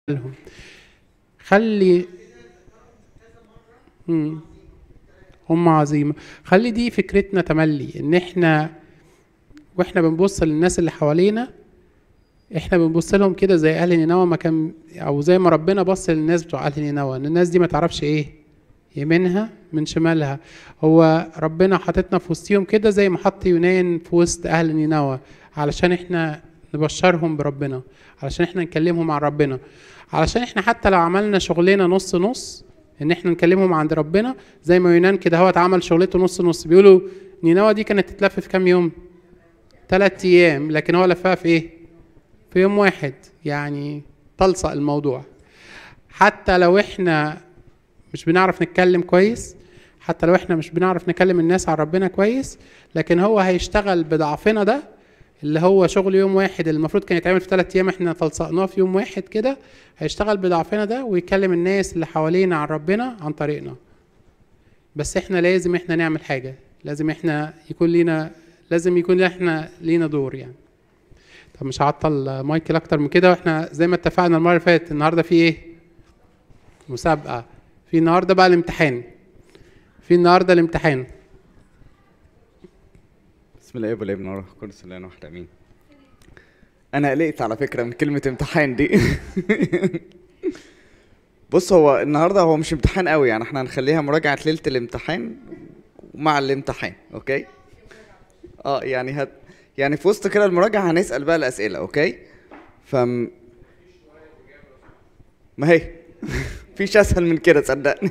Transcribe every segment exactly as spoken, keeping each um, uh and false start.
لهم. خلي مم. هم عظيمة. خلي دي فكرتنا تملي ان احنا واحنا بنبص للناس اللي حوالينا، احنا بنبص لهم كده زي اهل نينوى ما كان، او زي ما ربنا بص للناس بتوع اهل نينوى، ان الناس دي ما تعرفش ايه يمينها من شمالها. هو ربنا حاططنا في وسطهم كده زي ما حط يونان في وسط اهل نينوى، علشان احنا نبشرهم بربنا، علشان احنا نكلمهم عن ربنا، علشان احنا حتى لو عملنا شغلنا نص نص ان احنا نكلمهم عند ربنا، زي ما يونان كده هو اتعمل شغلته نص نص. بيقولوا نينوى دي كانت تتلف في كام يوم؟ ثلاث ايام، لكن هو لفها في ايه؟ في يوم واحد. يعني تلصق الموضوع. حتى لو احنا مش بنعرف نتكلم كويس، حتى لو احنا مش بنعرف نكلم الناس عن ربنا كويس، لكن هو هيشتغل بضعفنا ده، اللي هو شغل يوم واحد اللي المفروض كان يتعمل في ثلاث ايام احنا تلصقناه في يوم واحد كده. هيشتغل بضعفنا ده ويكلم الناس اللي حوالينا عن ربنا عن طريقنا. بس احنا لازم احنا نعمل حاجة، لازم احنا يكون لينا لازم يكون احنا لينا دور يعني. طب مش هعطل مايكل اكتر من كده، واحنا زي ما اتفقنا المرة اللي فاتت النهارده في ايه؟ مسابقة. في النهارده بقى الامتحان. في النهارده الامتحان. بسم الله والابن والروح القدس الله واحد امين. انا قلقت على فكره من كلمه امتحان دي. بص، هو النهارده هو مش امتحان قوي، يعني احنا هنخليها مراجعه ليله الامتحان مع الامتحان. اوكي، اه يعني هت يعني في وسط كده المراجعه هنسال بقى الاسئله. اوكي، فم ما هي فيش اسهل من كده صدقني.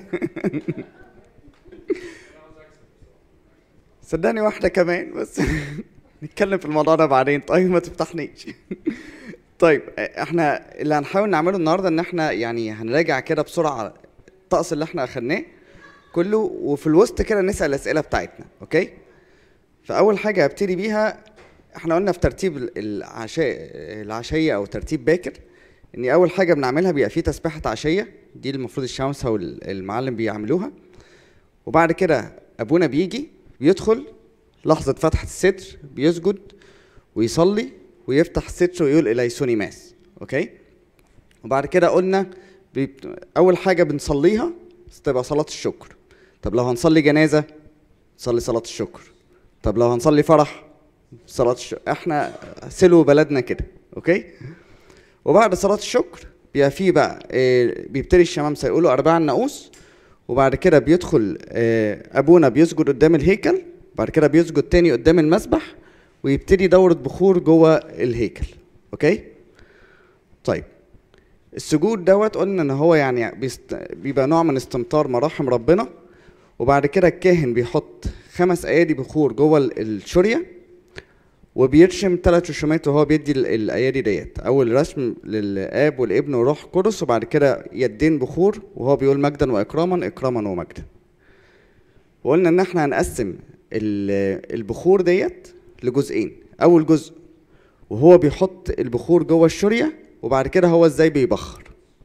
صدقني واحده كمان بس. نتكلم في الموضوع ده بعدين. طيب ما تفتحنيش. طيب احنا اللي هنحاول نعمله النهارده ان احنا يعني هنراجع كده بسرعه الطقس اللي احنا اخدناه كله، وفي الوسط كده نسال الاسئله بتاعتنا. اوكي، فاول حاجه هبتدي بيها، احنا قلنا في ترتيب العشاء العشيه او ترتيب باكر، ان اول حاجه بنعملها بيبقى فيه تسبيحه عشيه، دي المفروض الشمامسه والمعلم بيعملوها. وبعد كده ابونا بيجي بيدخل لحظه فتحه الستر، بيسجد ويصلي ويفتح الستر ويقول اليسوني ماس. اوكي، وبعد كده قلنا بي... اول حاجه بنصليها تبقى صلاه الشكر. طب لو هنصلي جنازه نصلي صلاه الشكر. طب لو هنصلي فرح صلاه الشكر. احنا سلو بلدنا كده. اوكي، وبعد صلاه الشكر بيبقى فيه بقى إيه، بيبتدي الشمامسه يقولوا ارباع الناقوس، وبعد كده بيدخل إيه، ابونا بيسجد قدام الهيكل، بعد كده بيسجد تاني قدام المسبح، ويبتدي دورة بخور جوه الهيكل. اوكي، طيب السجود دوت قلنا ان هو يعني بيست... بيبقى نوع من استمطار مراحم ربنا. وبعد كده الكاهن بيحط خمس ايادي بخور جوه الشوريه، وبيرشم ثلاث رشومات وهو بيدي الايادي ديت. اول رسم للاب والابن والروح القدس، وبعد كده يدين بخور وهو بيقول مجدا واكراما اكراما ومجدا. وقلنا ان احنا هنقسم البخور ديت لجزئين. اول جزء وهو بيحط البخور جوه الشوريه، وبعد كده هو ازاي بيبخر.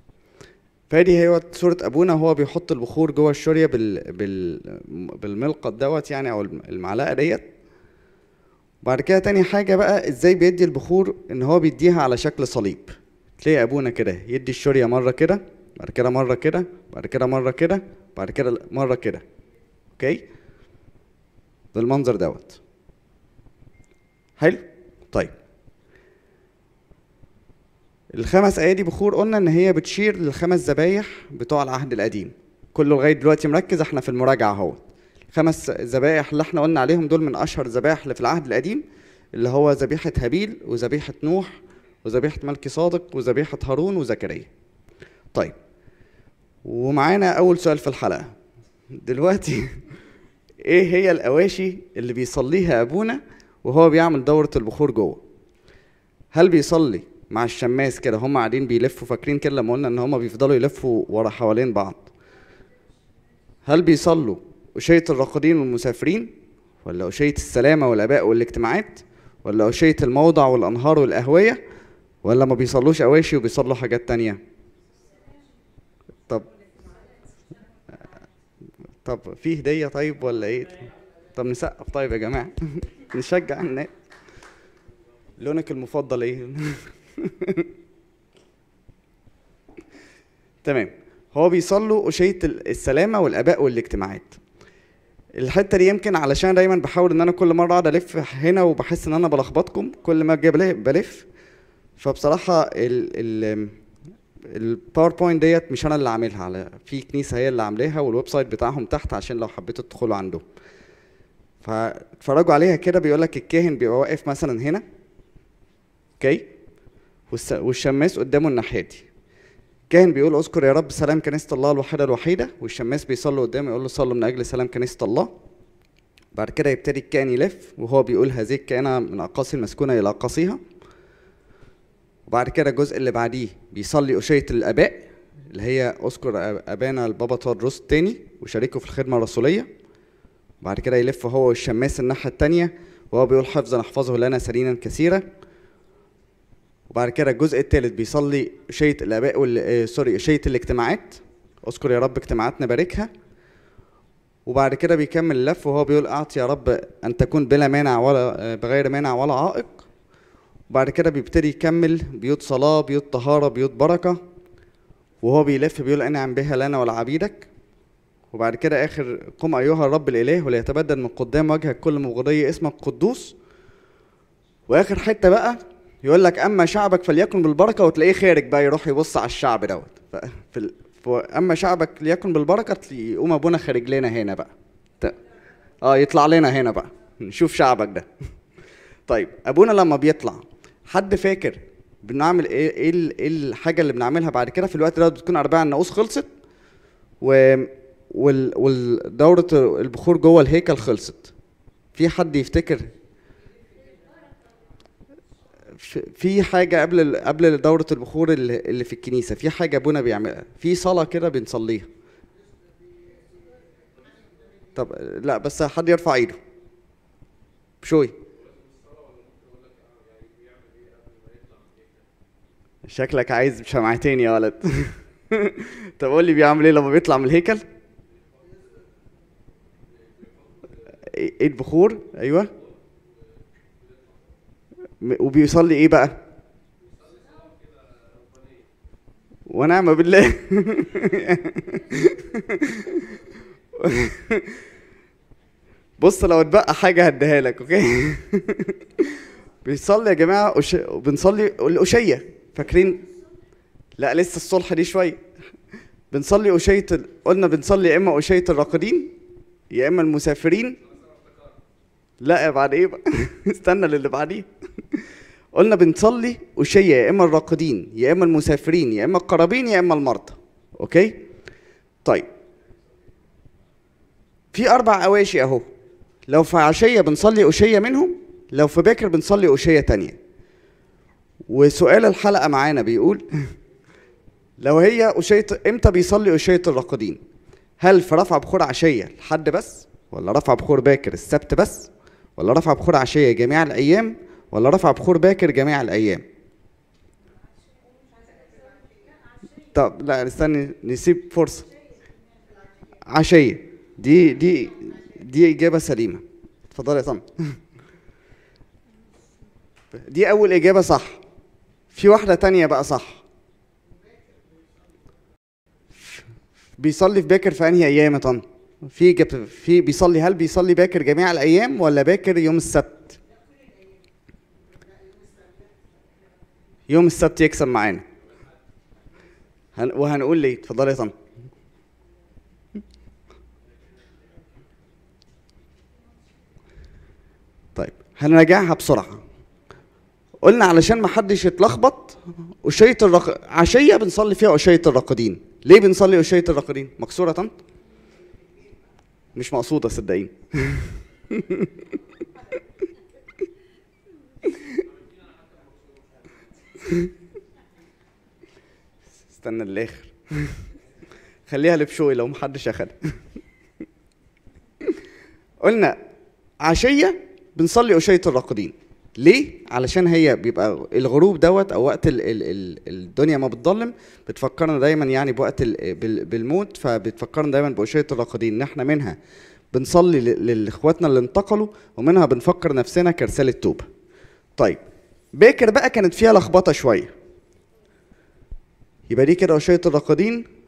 فدي هي صوره ابونا وهو بيحط البخور جوه الشوريه بال... بال... بالملقط دوت يعني، او المعلقه ديت. وبعد كده تاني حاجه بقى ازاي بيدي البخور، ان هو بيديها على شكل صليب. تلاقي ابونا كده يدي الشوريه مره كده، بعد كده مره كده، بعد كده مره كده، بعد كده مره كده. اوكي، بالمنظر دوت. حلو. طيب الخمس ايادي بخور قلنا ان هي بتشير للخمس ذبايح بتوع العهد القديم. كله لغايه دلوقتي مركز، احنا في المراجعه اهو. خمس ذبايح اللي احنا قلنا عليهم دول من اشهر الذبايح اللي في العهد القديم، اللي هو ذبيحه هابيل وذبيحه نوح وذبيحه ملكي صادق وذبيحه هارون وزكريا. طيب ومعانا اول سؤال في الحلقه دلوقتي. ايه هي الاواشي اللي بيصليها ابونا وهو بيعمل دوره البخور جوه؟ هل بيصلي مع الشماس كده هم قاعدين بيلفوا؟ فاكرين كده لما قلنا ان هم بيفضلوا يلفوا ورا حوالين بعض؟ هل بيصلوا أشية الراقدين والمسافرين، ولا أشية السلامة والآباء والاجتماعات، ولا أشية الموضع والأنهار والأهوية، ولا ما بيصلوش أواشي وبيصلوا حاجات تانية؟ طب طب في هدية طيب ولا ايه؟ طب نسقف طيب يا جماعة. نشجع الناس. لونك المفضل ايه؟ تمام. هو بيصلوا أشية السلامة والآباء والاجتماعات. الحتة دي يمكن علشان دايما بحاول ان انا كل مرة اقعد الف هنا وبحس ان انا بلخبطكم كل ما اجي بلف. فبصراحة ال ال الباوربوينت ديت مش انا اللي عاملها، على في كنيسة هي اللي عاملاها والويب سايت بتاعهم تحت عشان لو حبيتوا تدخلوا عندهم. فاتفرجوا عليها كده. بيقول لك الكاهن بيبقى واقف مثلا هنا، اوكي، والشماس قدامه الناحية دي. الكاهن بيقول اذكر يا رب سلام كنيسة الله الواحدة الوحيدة، والشماس بيصلي قدامه يقول له صلوا من اجل سلام كنيسة الله. بعد كده يبتدي الكاهن يلف وهو بيقول هذه الكائنة من اقاصي المسكونة الى اقاصيها. وبعد كده الجزء اللي بعديه بيصلي أشية الآباء اللي هي اذكر ابانا البابا تودروس الثاني وشاركه في الخدمة الرسولية. بعد كده يلف هو والشماس الناحية التانية وهو بيقول حفظا احفظه لنا سنينا كثيرة. وبعد كده الجزء الثالث بيصلي أشية الآباء وال... سوري أشية الاجتماعات، اذكر يا رب اجتماعاتنا باركها. وبعد كده بيكمل اللف وهو بيقول اعطي يا رب ان تكون بلا مانع ولا بغير مانع ولا عائق. وبعد كده بيبتدي يكمل بيوت صلاة، بيوت طهارة، بيوت بركة، وهو بيلف بيقول انعم بها لنا ولعبيدك. وبعد كده اخر قم ايها الرب الاله وليتبدل من قدام وجهك كل مغري اسمك قدوس. واخر حته بقى يقول لك اما شعبك فليكن بالبركه، وتلاقيه خارج بقى يروح يبص على الشعب دوت. في ال... اما شعبك ليكن بالبركه يقوم ابونا خارج لنا هنا بقى، اه يطلع لنا هنا بقى نشوف شعبك ده. طيب ابونا لما بيطلع حد فاكر بنعمل ايه؟ ايه الحاجه اللي بنعملها بعد كده في الوقت ده؟ بتكون ارباع الناقوس خلصت و وال... والدوره البخور جوه الهيكل خلصت. في حد يفتكر في حاجه قبل قبل دوره البخور اللي في الكنيسه؟ في حاجه ابونا بيعملها، في صلاه كده بنصليها. طب لا بس حد يرفع ايده بشوي. شكلك عايز شمعتين يا ولد. طب قول لي بيعمل ايه لما بيطلع من الهيكل؟ ايه البخور؟ ايوه. وبيصلي ايه بقى؟ ونعم بالله. بص لو اتبقى حاجه هديها لك، اوكي؟ بيصلي يا جماعه أش... بنصلي الأشية، فاكرين؟ لا لسه الصلح دي شويه. بنصلي أشية ال... قلنا بنصلي يا اما أشية الراقدين يا اما المسافرين. لا بعد ايه بقى؟ استنى للي بعديه. قلنا بنصلي أشية يا اما الراقدين يا اما المسافرين يا اما القرابين يا اما المرضى، اوكي؟ طيب في اربع اواشي اهو. لو في عشية بنصلي أشية منهم، لو في باكر بنصلي أشية تانية. وسؤال الحلقة معانا بيقول لو هي أشية امتى بيصلي أشية الراقدين؟ هل في رفع بخور عشية لحد بس، ولا رفع بخور باكر السبت بس، ولا رفع بخور عشية جميع الأيام، ولا رفع بخور باكر جميع الأيام؟ طب لا استني نسيب فرصة. عشية دي دي دي إجابة سليمة. اتفضل يا طم. دي أول إجابة صح. في واحدة تانية بقى صح. بيصلي في باكر في أنهي أيام يا طن؟ في جب... في بيصلي هل بيصلي باكر جميع الأيام ولا باكر يوم السبت؟ يوم السبت يكسب معانا. هن... وهنقول ليه. اتفضل يا طن. طيب هنراجعها بسرعة. قلنا علشان ما حدش يتلخبط أشية الرق... عشية بنصلي فيها أشية الراقدين. ليه بنصلي أشية الراقدين؟ مكسورة طنط؟ مش مقصودة صدقين. استنى للآخر. خليها لبشوي لو محدش أخدها. قلنا عشية بنصلي أشية الراقدين. ليه؟ علشان هي بيبقى الغروب دوت او وقت ال ال ال الدنيا ما بتضلم بتفكرنا دايما يعني بوقت بالموت، فبتفكرنا دايما بأشية الراقدين ان احنا منها بنصلي لاخواتنا اللي انتقلوا ومنها بنفكر نفسنا كرسالة توبة. طيب باكر بقى كانت فيها لخبطة شوية. يبقى دي كده أشية الراقدين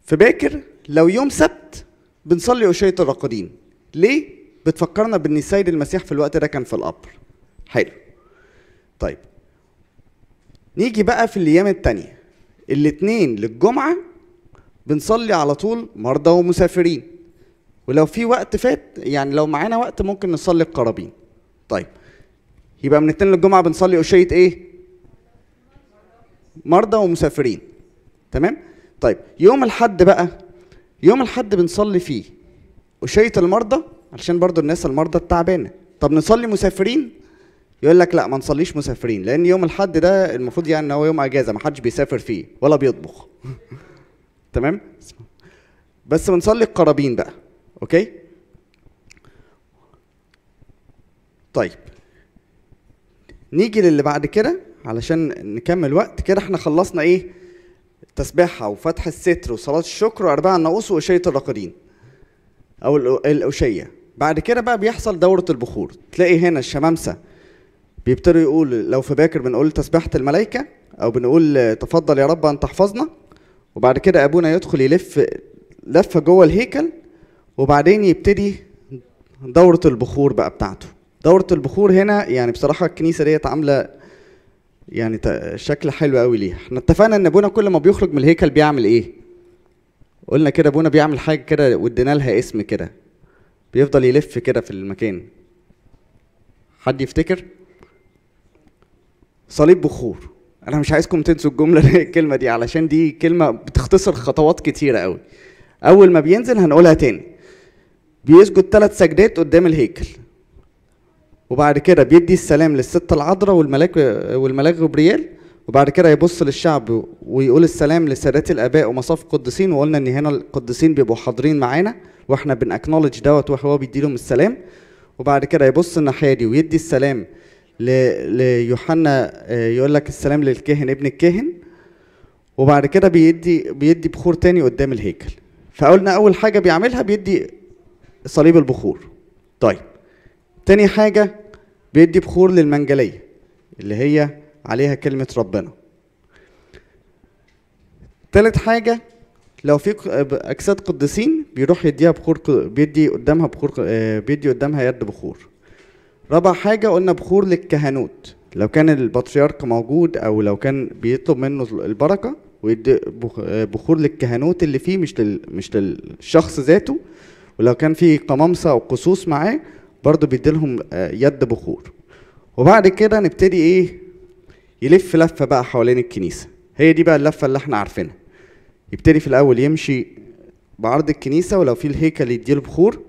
في باكر لو يوم سبت بنصلي أشية الراقدين. ليه؟ بتفكرنا بان السيد المسيح في الوقت ده كان في القبر. حلو. طيب نيجي بقى في الايام التانية، الاثنين للجمعة بنصلي على طول مرضى ومسافرين، ولو في وقت فات يعني لو معانا وقت ممكن نصلي القرابين. طيب يبقى من الاثنين للجمعة بنصلي أشية ايه؟ مرضى ومسافرين. تمام؟ طيب يوم الحد بقى، يوم الحد بنصلي فيه أشية المرضى علشان برضو الناس المرضى التعبانة. طب نصلي مسافرين؟ يقول لك لا ما نصليش مسافرين، لأن يوم الحد ده المفروض يعني ان هو يوم اجازة ما حدش بيسافر فيه ولا بيطبخ. تمام؟ بس بنصلي القرابين بقى. اوكي؟ طيب نيجي للي بعد كده علشان نكمل وقت كده. احنا خلصنا ايه؟ تسبيحة وفتح الستر وصلاة الشكر وأرباع الناقوس وأشية الراقدين أو الأشية. بعد كده بقى بيحصل دورة البخور. تلاقي هنا الشمامسة بيبتدوا يقول، لو في باكر بنقول تسبيحة الملائكة أو بنقول تفضل يا رب أن تحفظنا، وبعد كده أبونا يدخل يلف لفة جوه الهيكل، وبعدين يبتدي دورة البخور بقى بتاعته. دورة البخور هنا يعني بصراحة الكنيسة ديت عاملة يعني شكل حلو قوي ليها. احنا اتفقنا ان ابونا كل ما بيخرج من الهيكل بيعمل ايه؟ قلنا كده ابونا بيعمل حاجه كده وادينا لها اسم كده، بيفضل يلف كده في المكان. حد يفتكر؟ صليب بخور. انا مش عايزكم تنسوا الجمله دي الكلمه دي علشان دي كلمه بتختصر خطوات كتيره قوي. اول ما بينزل هنقولها تاني، بيسجد ثلاث سجدات قدام الهيكل، وبعد كده بيدي السلام للست العذراء والملاك والملاك غبريال، وبعد كده يبص للشعب ويقول السلام لسادات الاباء ومصاف القديسين. وقلنا ان هنا القديسين بيبقوا حاضرين معانا واحنا بنأكنولج دوت وهو بيدي لهم السلام. وبعد كده يبص الناحيه دي ويدي السلام ليوحنا، يقول لك السلام للكاهن ابن الكاهن، وبعد كده بيدي بيدي بخور تاني قدام الهيكل. فقلنا اول حاجه بيعملها بيدي صليب البخور. طيب تاني حاجة بيدي بخور للمنجلية اللي هي عليها كلمة ربنا. تالت حاجة لو في أجساد قديسين بيروح يديها بخور، بيدي قدامها بخور، بيدي قدامها يد بخور. رابع حاجة قلنا بخور للكهنوت، لو كان البطريرك موجود أو لو كان بيطلب منه البركة ويدي بخور للكهنوت اللي فيه، مش لل مش للشخص ذاته. ولو كان في قمامسة أو قصوص معاه برضو بيديلهم يد بخور. وبعد كده نبتدي ايه؟ يلف لفة بقى حوالين الكنيسة. هي دي بقى اللفة اللي احنا عارفينها. يبتدي في الاول يمشي بعرض الكنيسة، ولو في الهيكل يديله بخور،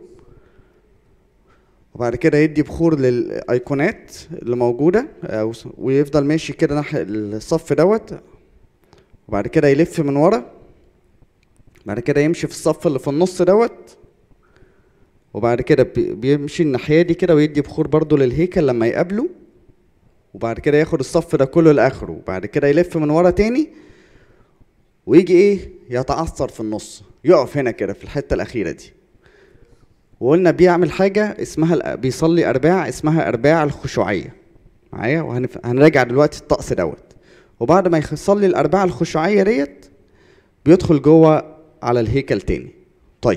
وبعد كده يدي بخور للايقونات اللي موجودة، ويفضل ماشي كده ناحية الصف دوت، وبعد كده يلف من ورا، بعد كده يمشي في الصف اللي في النص دوت، وبعد كده بيمشي الناحيه دي كده ويدي بخور برضو للهيكل لما يقابله، وبعد كده ياخد الصف ده كله لاخره، وبعد كده يلف من ورا تاني ويجي ايه؟ يتعثر في النص، يقف هنا كده في الحته الاخيره دي. وقلنا بيعمل حاجه اسمها بيصلي ارباع اسمها ارباع الخشوعيه معايا، وهنراجع دلوقتي الطقس دوت. وبعد ما يصلي الارباع الخشوعيه ديت بيدخل جوه على الهيكل تاني. طيب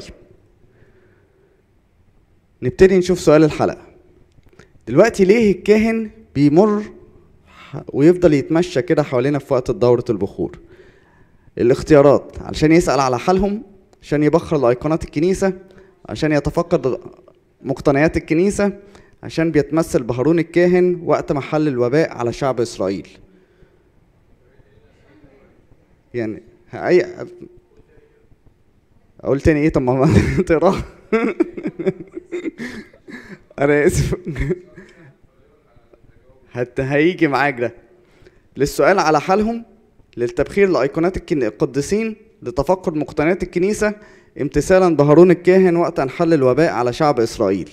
نبتدي نشوف سؤال الحلقة دلوقتي. ليه الكاهن بيمر ويفضل يتمشى كده حوالينا في وقت دورة البخور؟ الاختيارات علشان يسأل على حالهم، عشان يبخر الأيقونات الكنيسة، عشان يتفقد مقتنيات الكنيسة، عشان بيتمثل بهارون الكاهن وقت ما حل الوباء على شعب إسرائيل. يعني أي أقول تاني إيه؟ طب ما تقراه. أنا آسف. حتى هيجي معاك ده للسؤال على حالهم، للتبخير لأيقونات القديسين، لتفقد مقتنيات الكنيسة، امتثالا بهارون الكاهن وقت أن حل الوباء على شعب إسرائيل.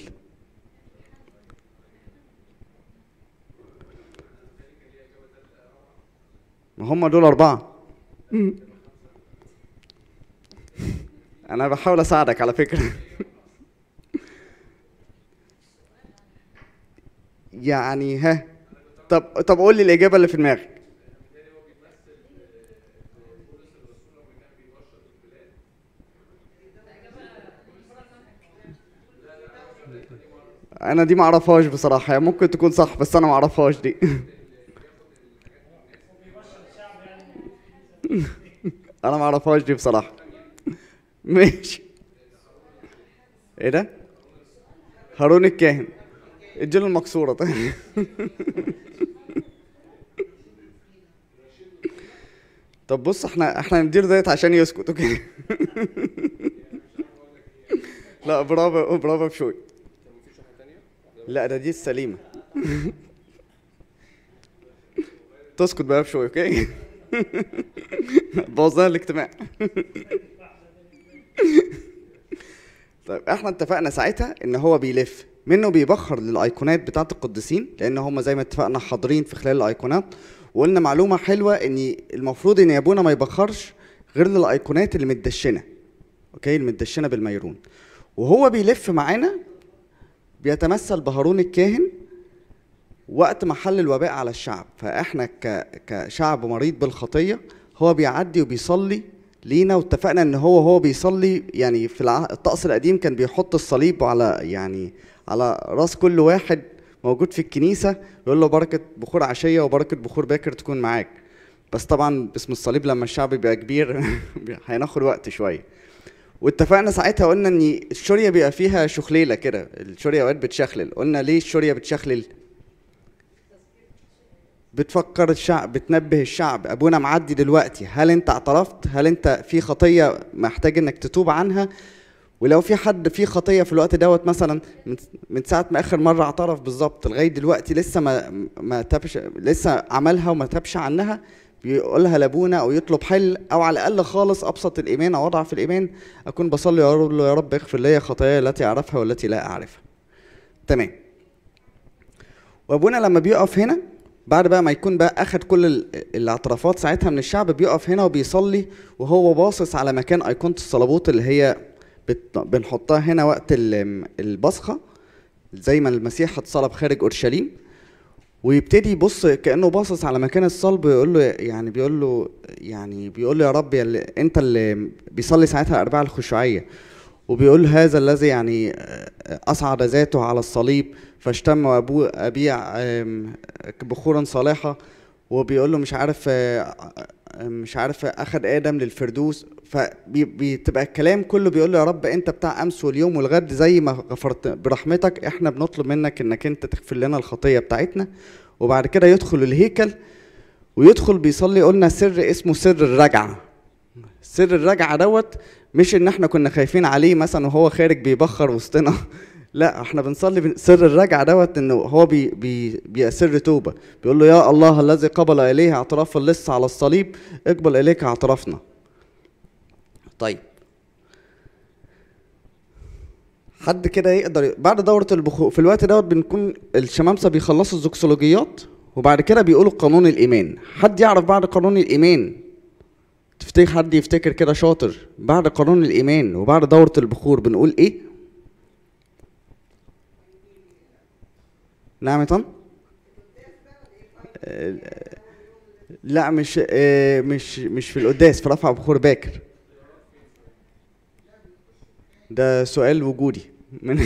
ما هم دول أربعة. أنا بحاول أساعدك على فكرة. يعني ها طب طب قول لي الإجابة اللي في دماغك. انا دي ما اعرفهاش بصراحه، يعني ممكن تكون صح بس انا ما اعرفهاش دي. انا ما اعرفهاش دي بصراحه. ماشي. ايه ده؟ هارون الكاهن. اديله المكسوره طيب. طب بص، احنا احنا ندير ديت عشان يسكت، اوكي؟ لا برافو برافو بشوي. لا ده دي السليمه. تسكت بقى بشوي، اوكي؟ بوظنا الاجتماع. طيب احنا اتفقنا ساعتها ان هو بيلف منه، بيبخر للايقونات بتاعه القديسين، لان هم زي ما اتفقنا حاضرين في خلال الايقونات. وقلنا معلومه حلوه ان المفروض ان ابونا ما يبخرش غير للايقونات اللي متدشنه، اوكي، المتدشنه بالميرون. وهو بيلف معانا بيتمثل بهارون الكاهن وقت ما حل الوباء على الشعب. فاحنا ك... كشعب مريض بالخطيه هو بيعدي وبيصلي لينا. واتفقنا ان هو هو بيصلي يعني في الع... الطقس القديم كان بيحط الصليب على يعني على راس كل واحد موجود في الكنيسه، يقول له بركه بخور عشيه وبركه بخور باكر تكون معاك. بس طبعا باسم الصليب لما الشعب بيبقى كبير هيناخد وقت شويه. واتفقنا ساعتها قلنا ان الشوريه بيبقى فيها شخليله كده، الشوريه اوقات بتشخلل. قلنا ليه الشوريه بتشخلل؟ بتفكر الشعب، بتنبه الشعب ابونا معدي دلوقتي، هل انت اعترفت؟ هل انت في خطيه محتاج انك تتوب عنها؟ ولو في حد في خطيه في الوقت دوت مثلا من ساعه ما اخر مره اعترف بالظبط لغايه دلوقتي لسه ما ما تابش، لسه عملها وما تابش عنها، بيقولها لابونا او يطلب حل، او على الاقل خالص ابسط الايمان او اضعف الايمان اكون بصلي اقول له يا رب اغفر لي خطاياي التي اعرفها والتي لا اعرفها. تمام. وابونا لما بيقف هنا بعد بقى ما يكون بقى اخد كل الاعترافات ساعتها من الشعب، بيقف هنا وبيصلي وهو باصص على مكان ايقونه الصليبوت اللي هي بنحطها هنا وقت البصخه زي ما المسيح اتصلب خارج اورشليم. ويبتدي يبص كانه باصص على مكان الصلب، ويقول له يعني بيقول له يعني بيقول له يا رب يا اللي انت اللي بيصلي ساعتها الاربعه الخشوعيه، وبيقول هذا الذي يعني اصعد ذاته على الصليب فاشتم ابوه ابيع بخورا صالحه، وبيقول له مش عارف مش عارف اخد ادم للفردوس. فبتبقى الكلام كله بيقول له يا رب انت بتاع امس واليوم والغد، زي ما غفرت برحمتك احنا بنطلب منك انك انت تغفر لنا الخطيه بتاعتنا. وبعد كده يدخل الهيكل ويدخل بيصلي. قلنا سر اسمه سر الرجعه. سر الرجعه دوت مش ان احنا كنا خايفين عليه مثلا وهو خارج بيبخر وسطنا، لا احنا بنصلي سر الرجعه دوت انه هو بي بي بيسر توبه. بيقول له يا الله الذي قبل اليه اعتراف اللص على الصليب اقبل اليك اعترافنا. طيب حد كده يقدر بعد دوره البخور في الوقت دوت بنكون الشمامسه بيخلصوا الزوكسولوجيات وبعد كده بيقولوا قانون الايمان. حد يعرف بعد قانون الايمان؟ تفتكر حد يفتكر كده شاطر بعد قانون الايمان وبعد دوره البخور بنقول ايه؟ نعم يا طن؟ لا مش مش مش في القداس، في رفع بخور باكر. ده سؤال وجودي من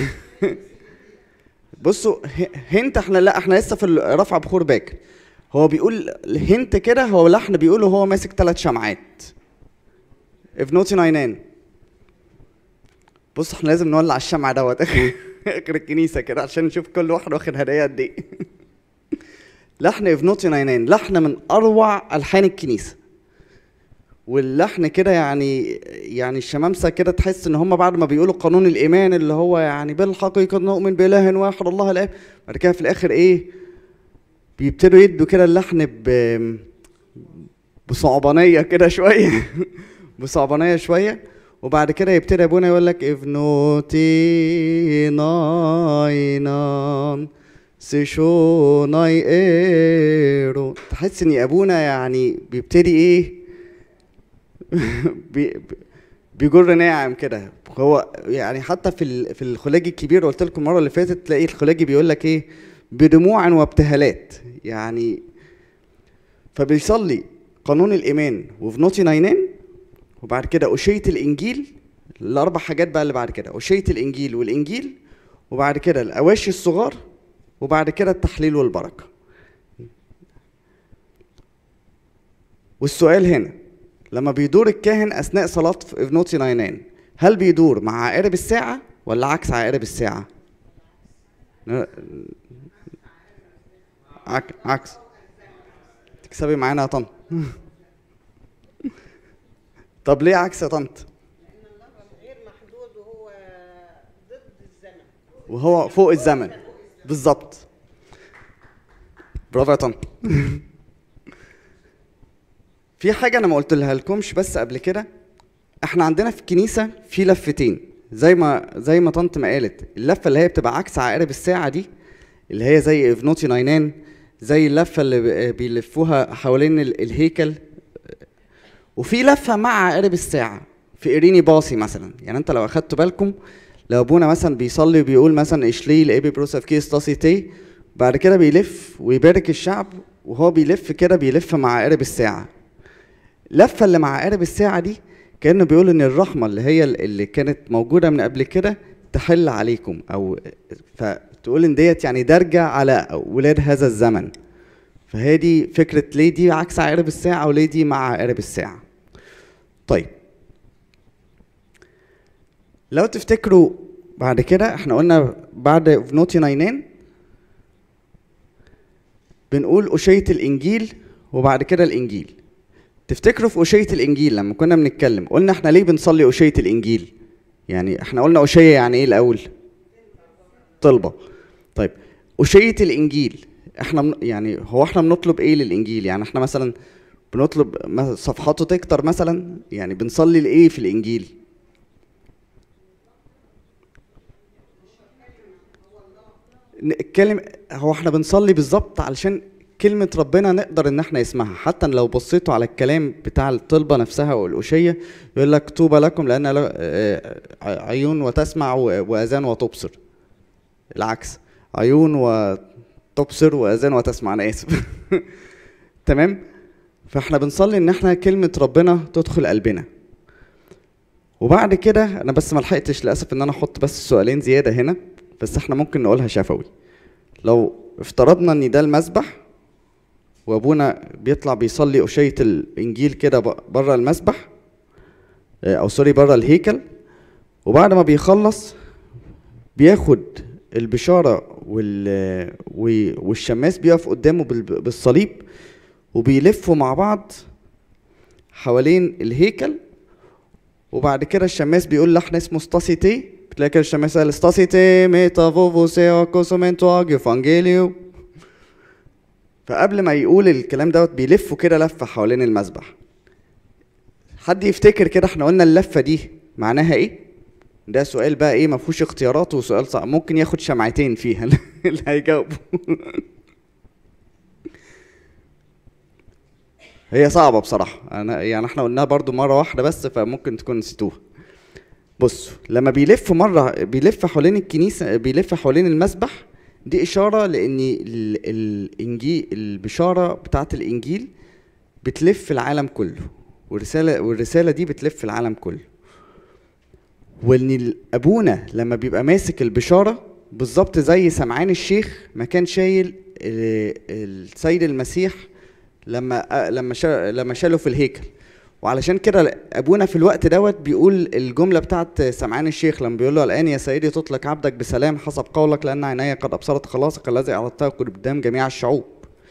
بصوا هنت احنا لا احنا لسه في رفع بخور باكر. هو بيقول هنت كده، هو لحن بيقوله هو ماسك ثلاث شمعات افنوتي ناينان. بص احنا لازم نولع الشمعة دوت اخر الكنيسة كده عشان نشوف كل واحد واخد هدية قد ايه. لحن افنوتي ناينان لحن من اروع الحان الكنيسة. واللحن كده يعني يعني الشمامسة كده تحس ان هم بعد ما بيقولوا قانون الايمان اللي هو يعني بالحقيقة نؤمن بإله واحد الله الاب، بعد كده في الاخر ايه بيبتدوا يدوا كده اللحن ب بصعبانية كده شوية بصعبانية شوية. وبعد كده يبتدي ابونا يقول لك افنوتي ناينان سيشو ناي ايرو. تحس ان ابونا يعني بيبتدي ايه بي بيجر ناعم كده. هو يعني حتى في في الخلاجي الكبير قلت لكم المره اللي فاتت تلاقي الخلاجي بيقول لك ايه بدموع وابتهالات يعني. فبيصلي قانون الايمان وفنوتي ناينان وبعد كده أشية الإنجيل، الأربع حاجات بقى اللي بعد كده أشية الإنجيل والإنجيل وبعد كده الأواشي الصغار، وبعد كده التحليل والبركة. والسؤال هنا، لما بيدور الكاهن أثناء صلاة افنوتي ناينان، هل بيدور مع عقارب الساعة ولا عكس عقارب الساعة؟ عك... عكس. تكسبي معانا يا طنط. طب ليه عكس يا طنط؟ لأن الله غير محدود وهو ضد الزمن. وهو فوق الزمن بالظبط. برافو يا طنط. في حاجة أنا ما قلتلها لكمش بس قبل كده، احنا عندنا في الكنيسة في لفتين زي ما زي ما طنط ما قالت، اللفة اللي هي بتبقى عكس عقارب الساعة دي اللي هي زي افنوتي ناينان، زي اللفة اللي بيلفوها حوالين الهيكل، وفي لفة مع عقارب الساعة في إيريني باصي مثلا. يعني انت لو اخدتوا بالكم، لو ابونا مثلا بيصلي وبيقول مثلا اشلي لابي بروسف كيس تاسي تي، بعد كده بيلف ويبارك الشعب، وهو بيلف كده بيلف مع عقارب الساعة. لفة اللي مع عقارب الساعة دي كأنه بيقول ان الرحمة اللي هي اللي كانت موجودة من قبل كده تحل عليكم، او فتقول ان ديت يعني درجة على ولاد هذا الزمن. فهي دي فكرة ليه دي عكس عقارب الساعة وليه دي مع عقارب الساعة. طيب لو تفتكروا بعد كده احنا قلنا بعد افنوتي ناينان بنقول أشية الإنجيل وبعد كده الإنجيل. تفتكروا في أشية الإنجيل لما كنا بنتكلم قلنا احنا ليه بنصلي أشية الإنجيل؟ يعني احنا قلنا أشية يعني ايه الأول؟ طلبة. طيب أشية الإنجيل احنا يعني هو احنا بنطلب ايه للإنجيل؟ يعني احنا مثلا بنطلب صفحاته تكتر مثلا، يعني بنصلي لإيه في الإنجيل؟ نتكلم، هو احنا بنصلي بالظبط علشان كلمة ربنا نقدر ان احنا نسمعها. حتى لو بصيتوا على الكلام بتاع الطلبة نفسها والأشية يقول لك طوبى لكم لأن عيون وتسمع وأذان وتبصر. العكس، عيون وتبصر وأذان وتسمع، أنا آسف. تمام؟ فاحنا بنصلي ان احنا كلمة ربنا تدخل قلبنا. وبعد كده انا بس ما لحقتش للاسف ان انا احط بس سؤالين زيادة هنا، بس احنا ممكن نقولها شفوي. لو افترضنا ان ده المسبح وابونا بيطلع بيصلي أشية الانجيل كده بره المسبح، او سوري بره الهيكل، وبعد ما بيخلص بياخد البشارة والشماس بيقف قدامه بالصليب وبيلفوا مع بعض حوالين الهيكل، وبعد كده الشماس بيقول لحن اسمه ستاسي تي، بتلاقي كده الشماس قال ستاسي تي ميتا فوفو سيو كوسومنتو اجيو فانجيليو. فقبل ما يقول الكلام دوت بيلفوا كده لفه حوالين المسبح. حد يفتكر كده احنا قلنا اللفه دي معناها ايه؟ ده سؤال بقى ايه ما فيهوش اختيارات وسؤال صعب، ممكن ياخد شمعتين فيها اللي هيجاوبوا. هي صعبه بصراحه، انا يعني احنا قلناها برضو مره واحده بس فممكن تكون نسيتوها. بصوا لما بيلف مره بيلف حوالين الكنيسه، بيلف حوالين المسبح، دي اشاره لان الانجيل البشاره بتاعه الانجيل بتلف العالم كله، والرساله والرساله دي بتلف العالم كله. وان ابونا لما بيبقى ماسك البشاره بالظبط زي سمعان الشيخ ما كان شايل السيد المسيح لما لما لما شاله في الهيكل. وعلشان كده ابونا في الوقت دوت بيقول الجمله بتاعت سمعان الشيخ لما بيقول له الان يا سيدي تطلق عبدك بسلام حسب قولك لان عيني قد ابصرت خلاصك الذي اعطيته قدام جميع الشعوب.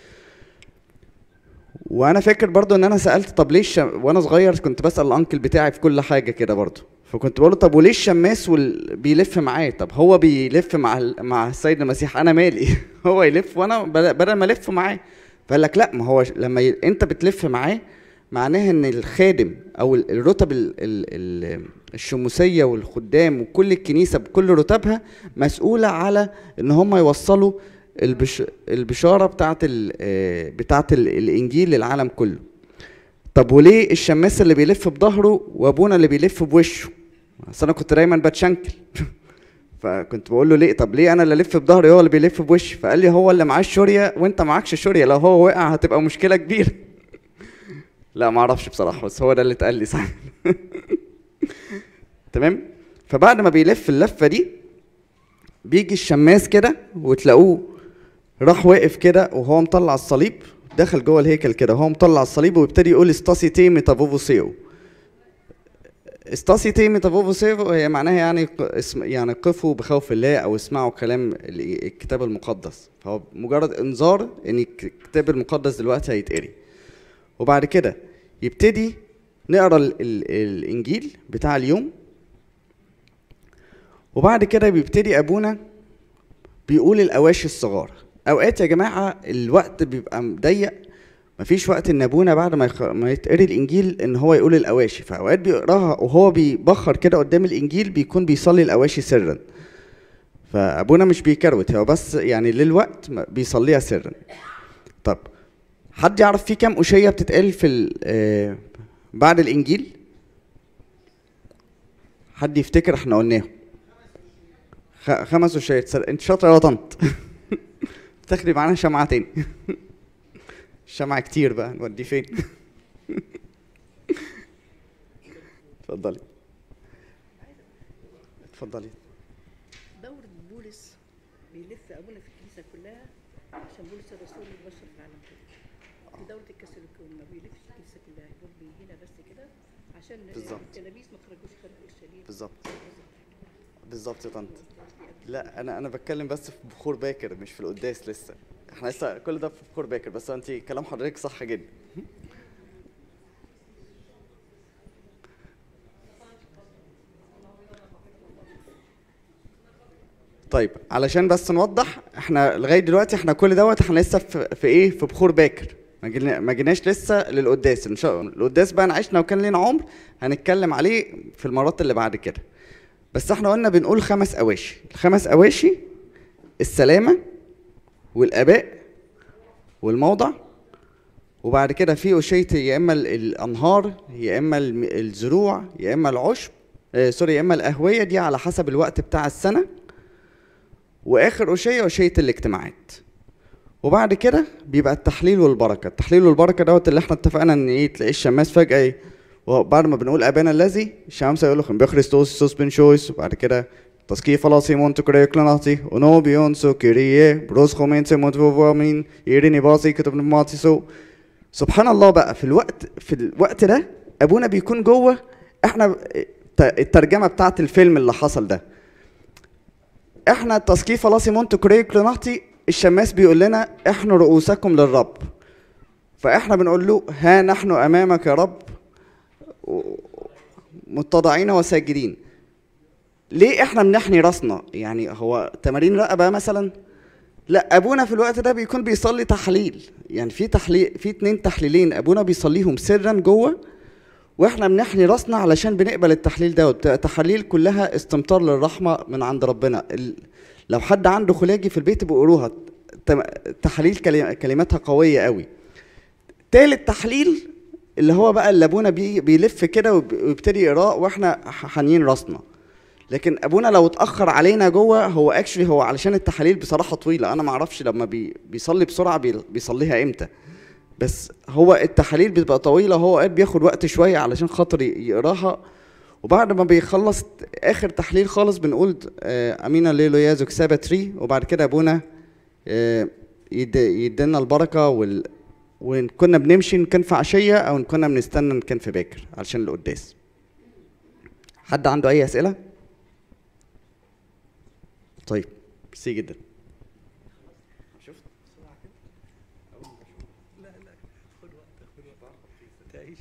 وانا فاكر برضو ان انا سالت طب ليه الشم... وانا صغير كنت بسال الانكل بتاعي في كل حاجه كده برضو، فكنت بقول له طب وليه الشماس وال... بيلف معاه؟ طب هو بيلف مع ال... مع السيد المسيح، انا مالي؟ هو يلف وانا بدل ما الف معاه. فقال لك لا، ما هو لما ي... انت بتلف معاه معناها ان الخادم او الرتب ال... ال... الشموسيه والخدام وكل الكنيسه بكل رتبها مسؤوله على ان هم يوصلوا البش... البشاره بتاعت ال... بتاعت ال... الانجيل للعالم كله. طب وليه الشماس اللي بيلف بظهره وابونا اللي بيلف بوشه؟ اصل انا كنت دايما بتشنكل. فكنت بقول له ليه؟ طب ليه انا اللي الف بظهري هو اللي بيلف بوشي؟ فقال لي هو اللي معاه الشوريه وانت معكش شوريه، لو هو وقع هتبقى مشكله كبيره. لا ما اعرفش بصراحه، بس هو ده اللي اتقال لي ساعتها. تمام. فبعد ما بيلف اللفه دي بيجي الشماس كده وتلاقوه راح واقف كده وهو مطلع الصليب، دخل جوه الهيكل كده وهو مطلع الصليب ويبتدي يقول استاسي تي ميتافوفوسيو. استاسي تي ميتافوفوسيو هي معناها يعني اسم يعني قفوا بخوف الله او اسمعوا كلام الكتاب المقدس. فهو مجرد انذار ان الكتاب المقدس دلوقتي هيتقري. وبعد كده يبتدي نقرا ال ال الانجيل بتاع اليوم. وبعد كده بيبتدي ابونا بيقول الاواشي الصغار. اوقات يا جماعه الوقت بيبقى مضيق، مفيش وقت ان ابونا بعد ما, يخ... ما يتقري الانجيل ان هو يقول الاواشي، فاوقات بيقراها وهو بيبخر كده قدام الانجيل بيكون بيصلي الاواشي سرا. فابونا مش بيكروت، هو بس يعني للوقت بيصليها سرا. طب حد يعرف في كام أشية بتتقال في آه بعد الانجيل؟ حد يفتكر احنا قلناهم؟ خ... خمس أشيات. انت شاطره يا طنط. تاخدي معانا شمعة تاني. الشمعة كتير بقى، نوديه فين؟ اتفضلي اتفضلي. دورة بولس بيلف أبونا في الكنيسة كلها عشان بولس الرسول يبشر في العالم كله. في دورة الكاثوليكون ما بيلفش الكنيسة كلها، يقول هنا بس كده عشان التلاميذ ما خرجوش خارج اورشليم. بالظبط بالظبط يا طنط. لا انا انا بتكلم بس في بخور باكر مش في القداس لسه. احنا لسه كل ده في بخور باكر، بس انت كلام حضرتك صح جدا. طيب علشان بس نوضح، احنا لغايه دلوقتي احنا كل دوت احنا لسه في, في ايه في بخور باكر، ما جينا ما جيناش لسه للقداس. ان شاء الله القداس بقى عشنا وكان لنا عمر هنتكلم عليه في المرات اللي بعد كده. بس احنا قلنا بنقول خمس اواشي. الخمس اواشي السلامه والاباء والموضع، وبعد كده في أشية يا اما الانهار يا اما الزروع يا اما العشب اه سوري يا اما الاهويه، دي على حسب الوقت بتاع السنه. واخر أشية أشية الاجتماعات. وبعد كده بيبقى التحليل والبركه. التحليل والبركه دوت اللي احنا اتفقنا ان ايه، تلاقي الشماس فجاه ايه وبعد ما بنقول ابانا الذي الشمس يقول لكم بخريستوس سوس بن شويس. وبعد كده تسكي فلاسي مونتو كريكلاناتي ونوبيون سو كيريه بروز خومينسي مونتوفامين يريني باسي كتب نماتي سو. سبحان الله بقى في الوقت في الوقت ده ابونا بيكون جوه. احنا الترجمه بتاعت الفيلم اللي حصل ده، احنا تسكي فلاسي مونتو كريكلاناتي الشماس بيقول لنا احنا رؤوسكم للرب، فاحنا بنقول له ها نحن امامك يا رب متضعين وساجدين. ليه احنا بنحني راسنا؟ يعني هو تمارين رقبه مثلا؟ لا، ابونا في الوقت ده بيكون بيصلي تحليل. يعني في تحليل في اتنين تحليلين ابونا بيصليهم سرا جوه، واحنا بنحني راسنا علشان بنقبل التحليل ده. وبتبقى تحاليل كلها استمطار للرحمه من عند ربنا. لو حد عنده خلاجي في البيت بيقروها، تحاليل كلماتها قويه قوي. تالت تحليل اللي هو بقى اللي ابونا بي بيلف كده ويبتدي يقراه واحنا حانيين راسنا. لكن ابونا لو اتاخر علينا جوه، هو اكشلي هو علشان التحاليل بصراحه طويله، انا ما اعرفش لما بي بيصلي بسرعه بي بيصليها امتى، بس هو التحاليل بتبقى طويله، هو قاعد بياخد وقت شويه علشان خاطر يقراها. وبعد ما بيخلص اخر تحليل خالص بنقول امينا ليلو يازك سابتري. وبعد كده ابونا يدينا البركه وال وإن كنا بنمشي إن كان في عشية أو إن كنا بنستنى إن كان في باكر علشان القداس. حد عنده أي أسئلة؟ طيب ميرسي جدا. شفت؟ لا لا خد وقت خد وقت تعيش.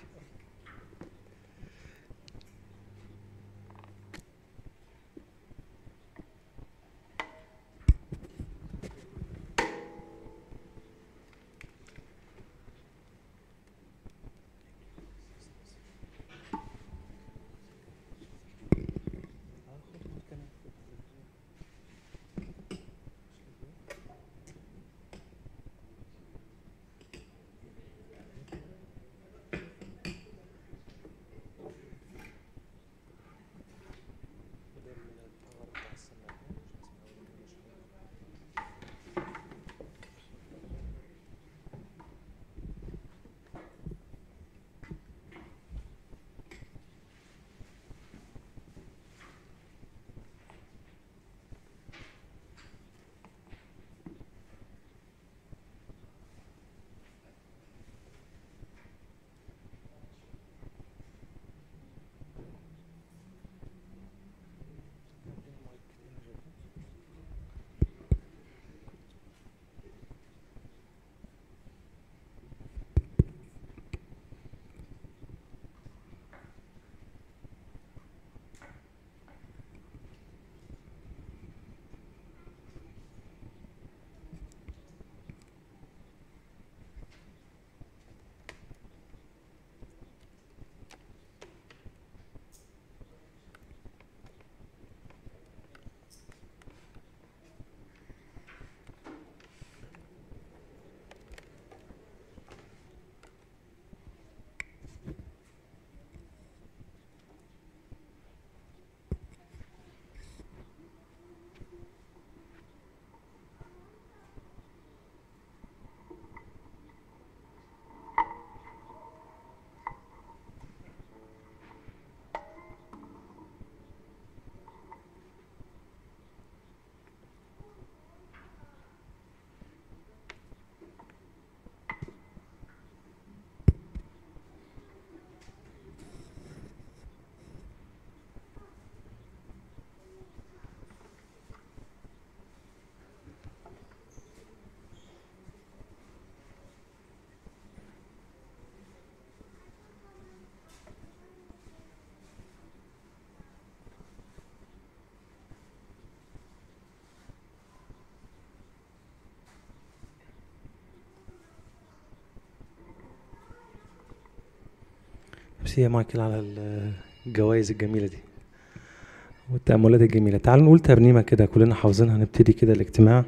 ميرسي يا مايكل على الجوائز الجميلة دي والتأملات الجميلة. تعالوا نقول ترنيمة كده كلنا حافظينها، نبتدي كده الاجتماع.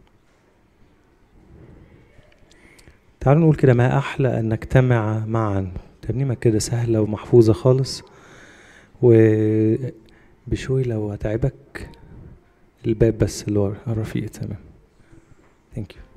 تعالوا نقول كده: ما أحلى أن نجتمع معا. ترنيمة كده سهلة ومحفوظة خالص، وبشوي لو هتعبك الباب بس اللي ورا الرفيق. تمام. ثانك يو.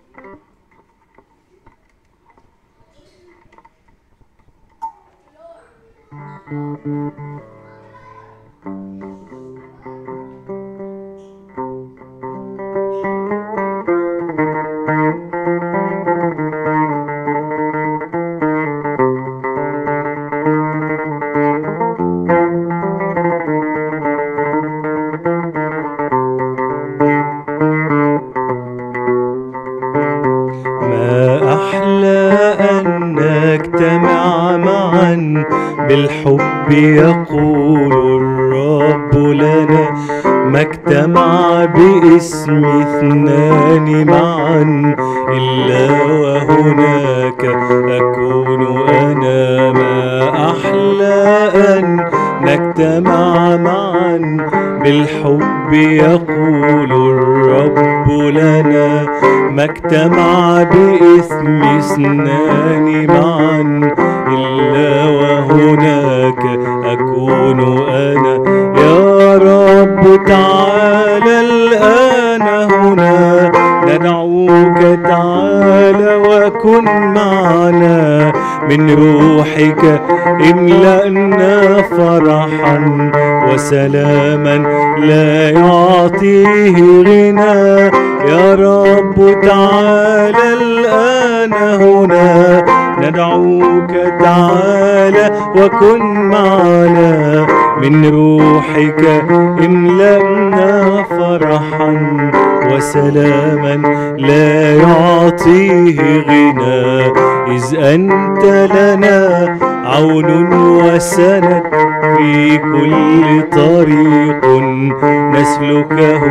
بالحب يقول الرب لنا، ما اجتمع باسم اثنان معا إلا وهناك أكون أنا. ما أحلى أن نجتمع معا بالحب يقول الرب لنا، ما اجتمع باسم اثنان معا إلا وهناك أكون أنا. يا رب تعالى الآن هنا، ندعوك تعالى وكن معنا. من روحك املأنا فرحا وسلاما لا يعطيه غنى. يا رب تعالى الآن هنا، ندعوك تعالى وكن معنا. من روحك املأنا فرحا وسلاما لا يعطيه غنى. إذ أنت لنا عون وسند في كل طريق نسلكه،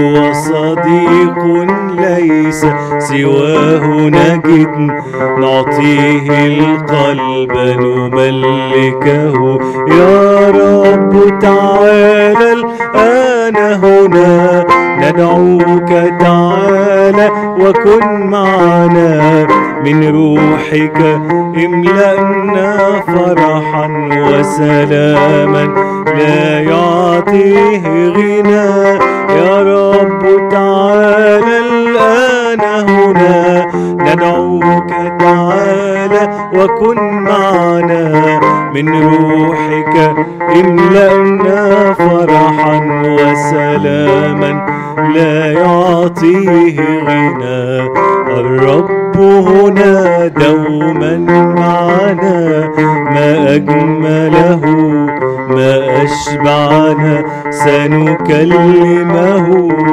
وصديق ليس سواه نجد نعطيه القلب نملكه. يا رب تعالى الآن هنا، ندعوك تعالى وكن معنا. من روحك املأنا فرحا وسلاما لا يعطيه غنى. يا رب تعالى الآن هنا، ندعوك تعالى وكن معنا. من روحك املأنا فرحا وسلاما لا يعطيه غنى. الرب هنا دوما معنا، ما أجمله ما أشبعنا. سنكلمه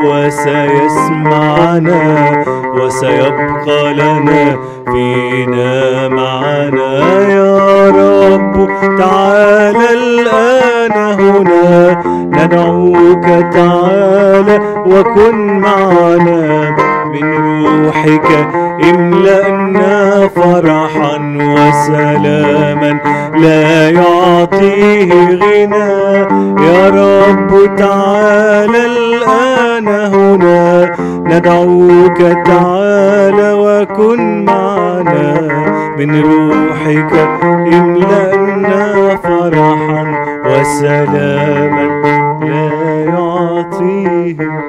وسيسمعنا، وسيبقى لنا فينا معنا. يا رب تعالى الآن هنا، ندعوك تعالى وكن معنا. من روحك املأنا فرحا وسلاما لا يعطيه غنى. يا رب تعالى الآن هنا، ندعوك تعالى وكن معنا. من روحك املأنا فرحا وسلاما لا يعطيه.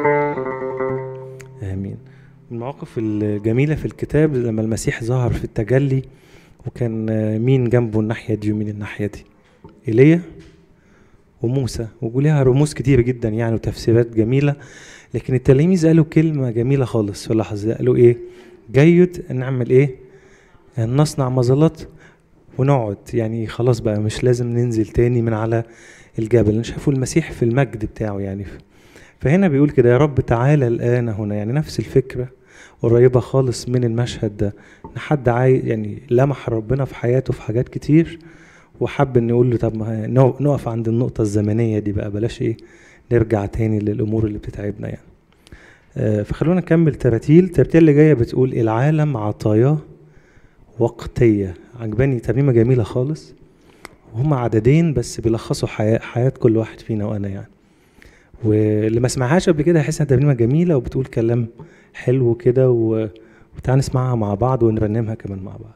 آمين. المواقف الجميلة في الكتاب لما المسيح ظهر في التجلي، وكان مين جنبه الناحية دي ومين الناحية دي؟ إيليا وموسى، وجولها رموز كتير جدا يعني وتفسيرات جميلة. لكن التلاميذ قالوا كلمة جميلة خالص في اللحظة. قالوا إيه؟ جيد نعمل إيه؟ نصنع مظلات ونقعد، يعني خلاص بقى مش لازم ننزل تاني من على الجبل. شافوا المسيح في المجد بتاعه يعني. فهنا بيقول كده: يا رب تعالى الآن هنا. يعني نفس الفكرة قريبة خالص من المشهد ده، ان حد عايز يعني لمح ربنا في حياته في حاجات كتير، وحب ان يقول له طب ما نقف عند النقطة الزمنية دي بقى، بلاش ايه نرجع تاني للأمور اللي بتتعبنا يعني. آه فخلونا نكمل تراتيل. التراتيل اللي جاية بتقول: العالم عطاياه وقتية. عجباني، ترنيمة جميلة خالص. وهم عددين بس بيلخصوا حياة, حياة كل واحد فينا وأنا يعني. واللي ما سمعهاش قبل كده هيحس انها ترنيمة جميلة وبتقول كلام حلو كده، وتعالى نسمعها مع بعض ونرنمها كمان مع بعض.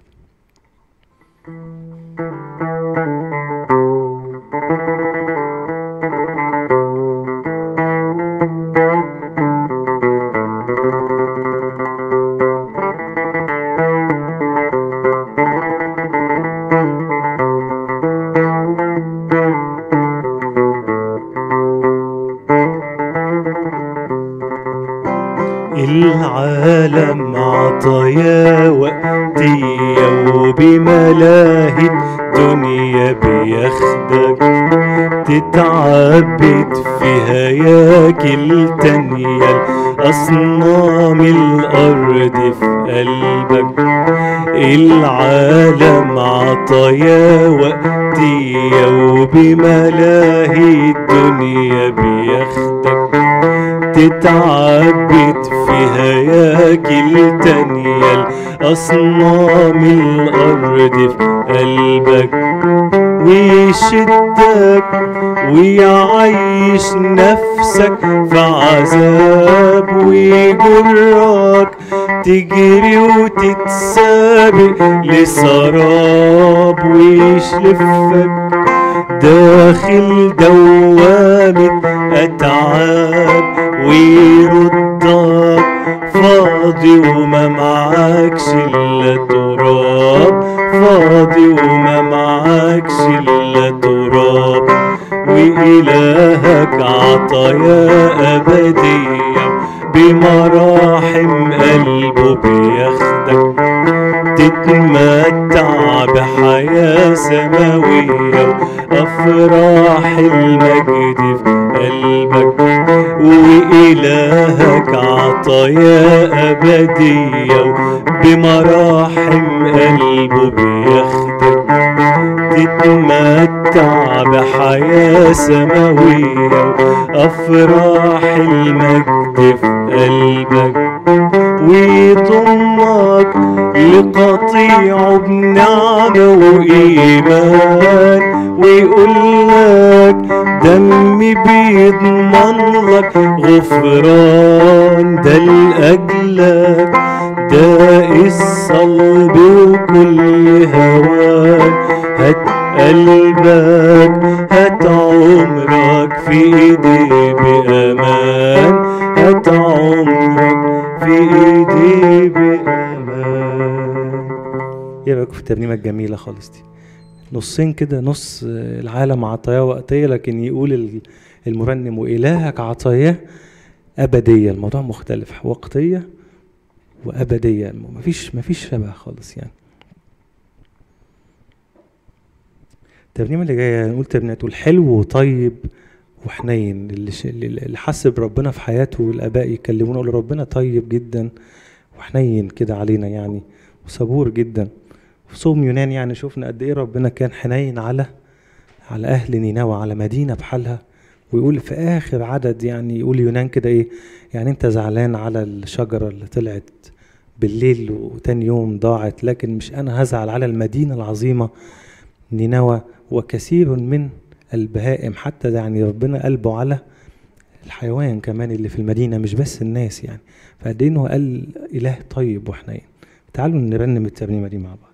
العالم عطايا وقتية وبملاهي الدنيا بياخدك تتعبد في هياكل تانية الأصنام الأرض في قلبك. العالم عطايا وقتية وبملاهي الدنيا بياخدك تتعبد في هياكل تانية الأصنام الأرض في قلبك، ويشدك ويعيش نفسك في عذاب ويجرك تجري وتتسابق لسراب، ويشلفك داخل دوامة أتعاب ويردك فاضي وما معاكش إلا تراب، فاضي وما معاكش إلا تراب. وإلهك عطايا أبدية بمراحم قلبه بياخدك تتمتع بحياة سماوية وأفراح المجد في قلبك. وإلهك عطايا أبدية بمراحم قلبه بياخدك تتمتع بحياة سماوية وأفراح المجد في قلبك، ويضمك لقطيعه بنعمة وإيمان، ويقولك دمي بيضمن لك غفران ده لأجلك ده الصلب وكل هوان. هات قلبك هات عمرك في ايدي بأمان، هات عمرك في ايدي بأمان. ايه رايكم في الترنيمة الجميلة خالص دي؟ نصين كده، نص العالم عطاياه وقتية لكن يقول المرنم وإلهك عطاياه أبدية. الموضوع مختلف، وقتية وأبدية، مفيش مفيش شبه خالص يعني. الترنيمة اللي جاية نقول ترنيمة تقول حلو وطيب وحنين. اللي, اللي حس بربنا في حياته والآباء يكلمونا يقولوا ربنا طيب جدا وحنين كده علينا يعني، وصبور جدا. في صوم يونان يعني شوفنا قد ايه ربنا كان حنين على على اهل نينوى، على مدينه بحالها. ويقول في اخر عدد يعني يقول يونان كده ايه يعني انت زعلان على الشجره اللي طلعت بالليل وتاني يوم ضاعت، لكن مش انا هزعل على المدينه العظيمه نينوى وكثير من البهائم. حتى يعني ربنا قلبه على الحيوان كمان اللي في المدينه مش بس الناس يعني. فقد ايه انه قال اله طيب وحنين. تعالوا نرنم الترنيمه دي مع بعض.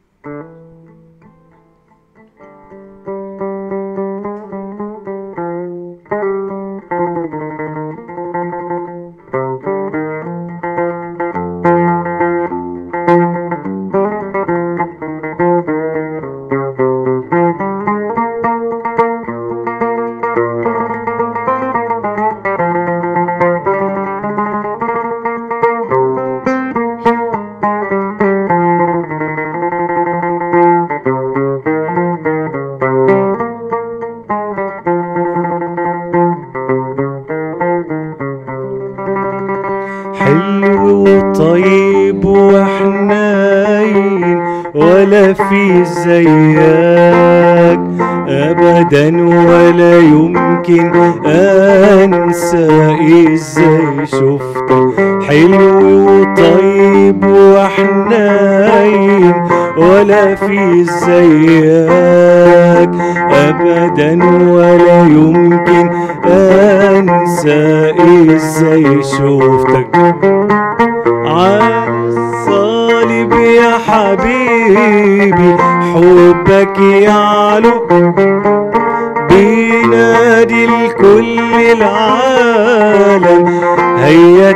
في زيك أبدا ولا يمكن أنسى إزاي شفتك حلو وطيب وحنين ولا في زيك ابدا، ولا يمكن انسى ازاي شوفتك على الصليب يا حبيبي. حبك يعلو بينادي لكل العالم، هيا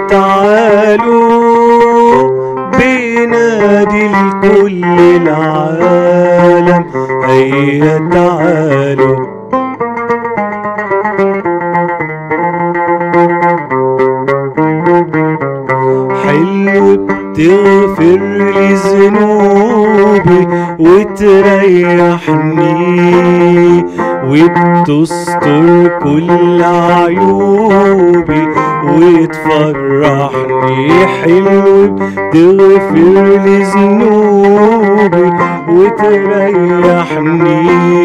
تعالوا بينادي لكل العالم، هيا تعالوا. حلو بتغفر لي ذنوبي وتريحني، وبتستر كل عيوبي وتفرحني. حلو بتغفر لي ذنوبي وتريحني،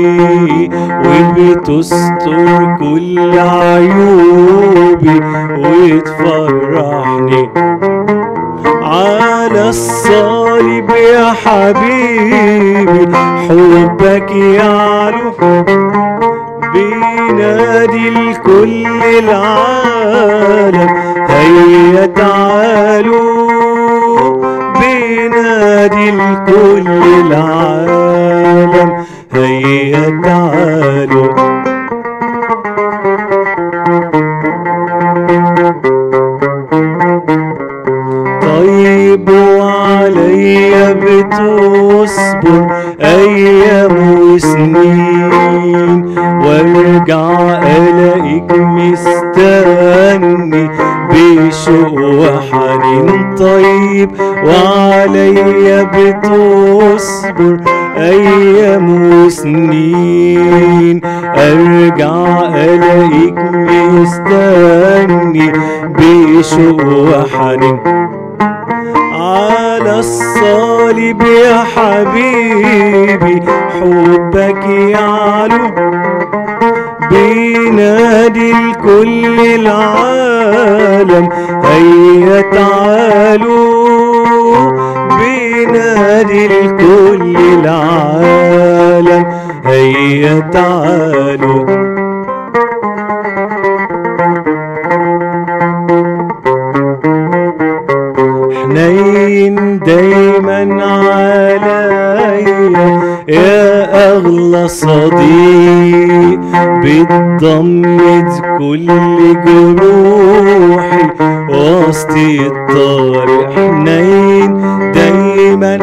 وبتستر كل عيوبي وتفرحني. على الصليب يا حبيبي حبك يعلو بينادي لكل العالم، هيا تعالوا بينادي لكل العالم، هيا تعالوا. طيب وعليا بتصبر أيام وسنين، وارجع ألاقيك مستني بشوق وحنين. طيب وعليا بتصبر أيام وسنين، أرجع ألاقيك مستني بشوق وحنين. على الصليب يا حبيبي حبك يعلو بينادي لكل العالم، هيا تعالوا بينادي لكل العالم، هيا تعالوا. حنين دايما عليا يا اغلى صديق، بتضمد كل جروحي وسط الطريق. حنين دايما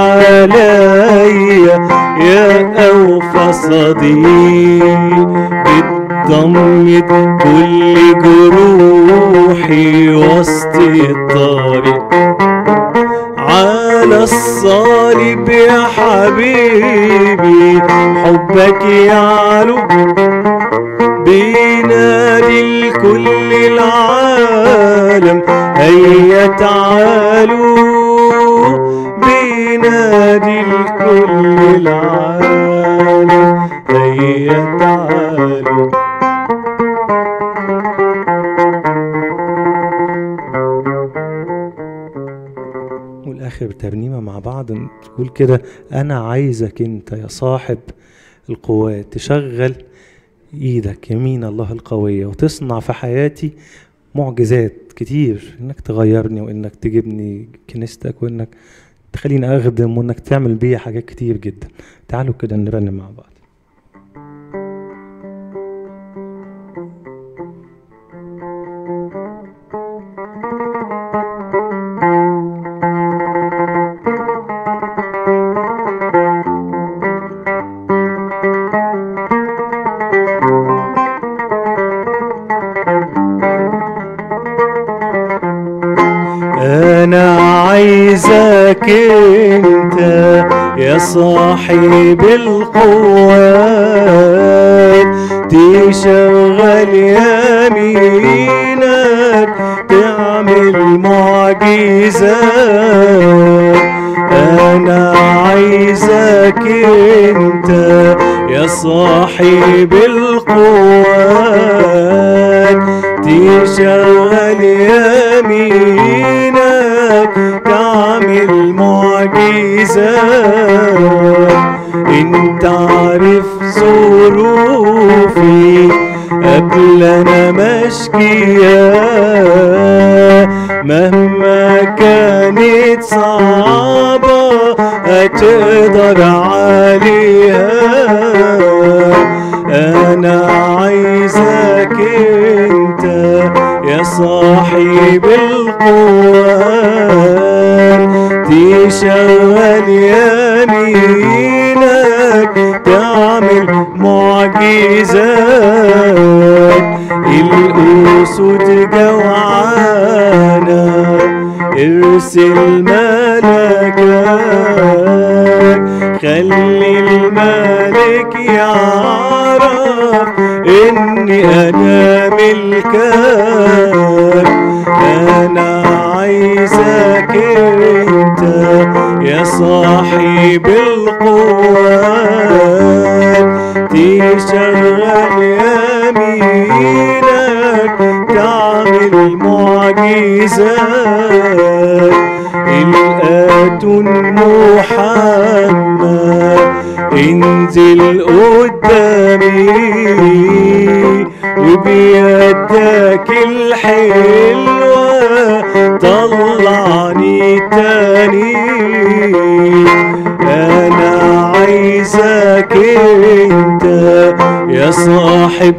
عليا يا اوفى صديق، بتضمد كل جروحي وسط الطريق. على الصليب يا حبيبي حبك يعلو بينادي لكل العالم، هيا تعالوا بينادي لكل العالم، هيا تعالوا. والآخر ترنيمة مع بعض تقول كده: أنا عايزك أنت يا صاحب القوات تشغل إيدك يمين الله القوية وتصنع في حياتي معجزات كتير، إنك تغيرني وإنك تجيبني كنيستك وإنك تخليني أخدم وإنك تعمل بيا حاجات كتير جدا. تعالوا كده نرنم مع بعض. أنا عايزك أنت يا صاحب القوات تشغل يمينك تعمل معجزات. أنا عايزك أنت يا صاحب القوات تشغل يمينك تعمل معجزات. معجزات. انت عارف ظروفي قبل انا مشكية، مهما كانت صعبة هتقدر عليها. انا عايزك انت يا صاحب القوات، تشغل يمينك تعمل معجزات. الأسود جوعانة ارسل ملكك، خلي الملك يعرف اني انا ملكك. انا عايزك انت يا صاحب القوات، تشغل يمينك تعمل معجزات. الآتون محمد انزل قدامي، وبيدك الحلوة طلعني تاني. انا عايزك انت يا صاحب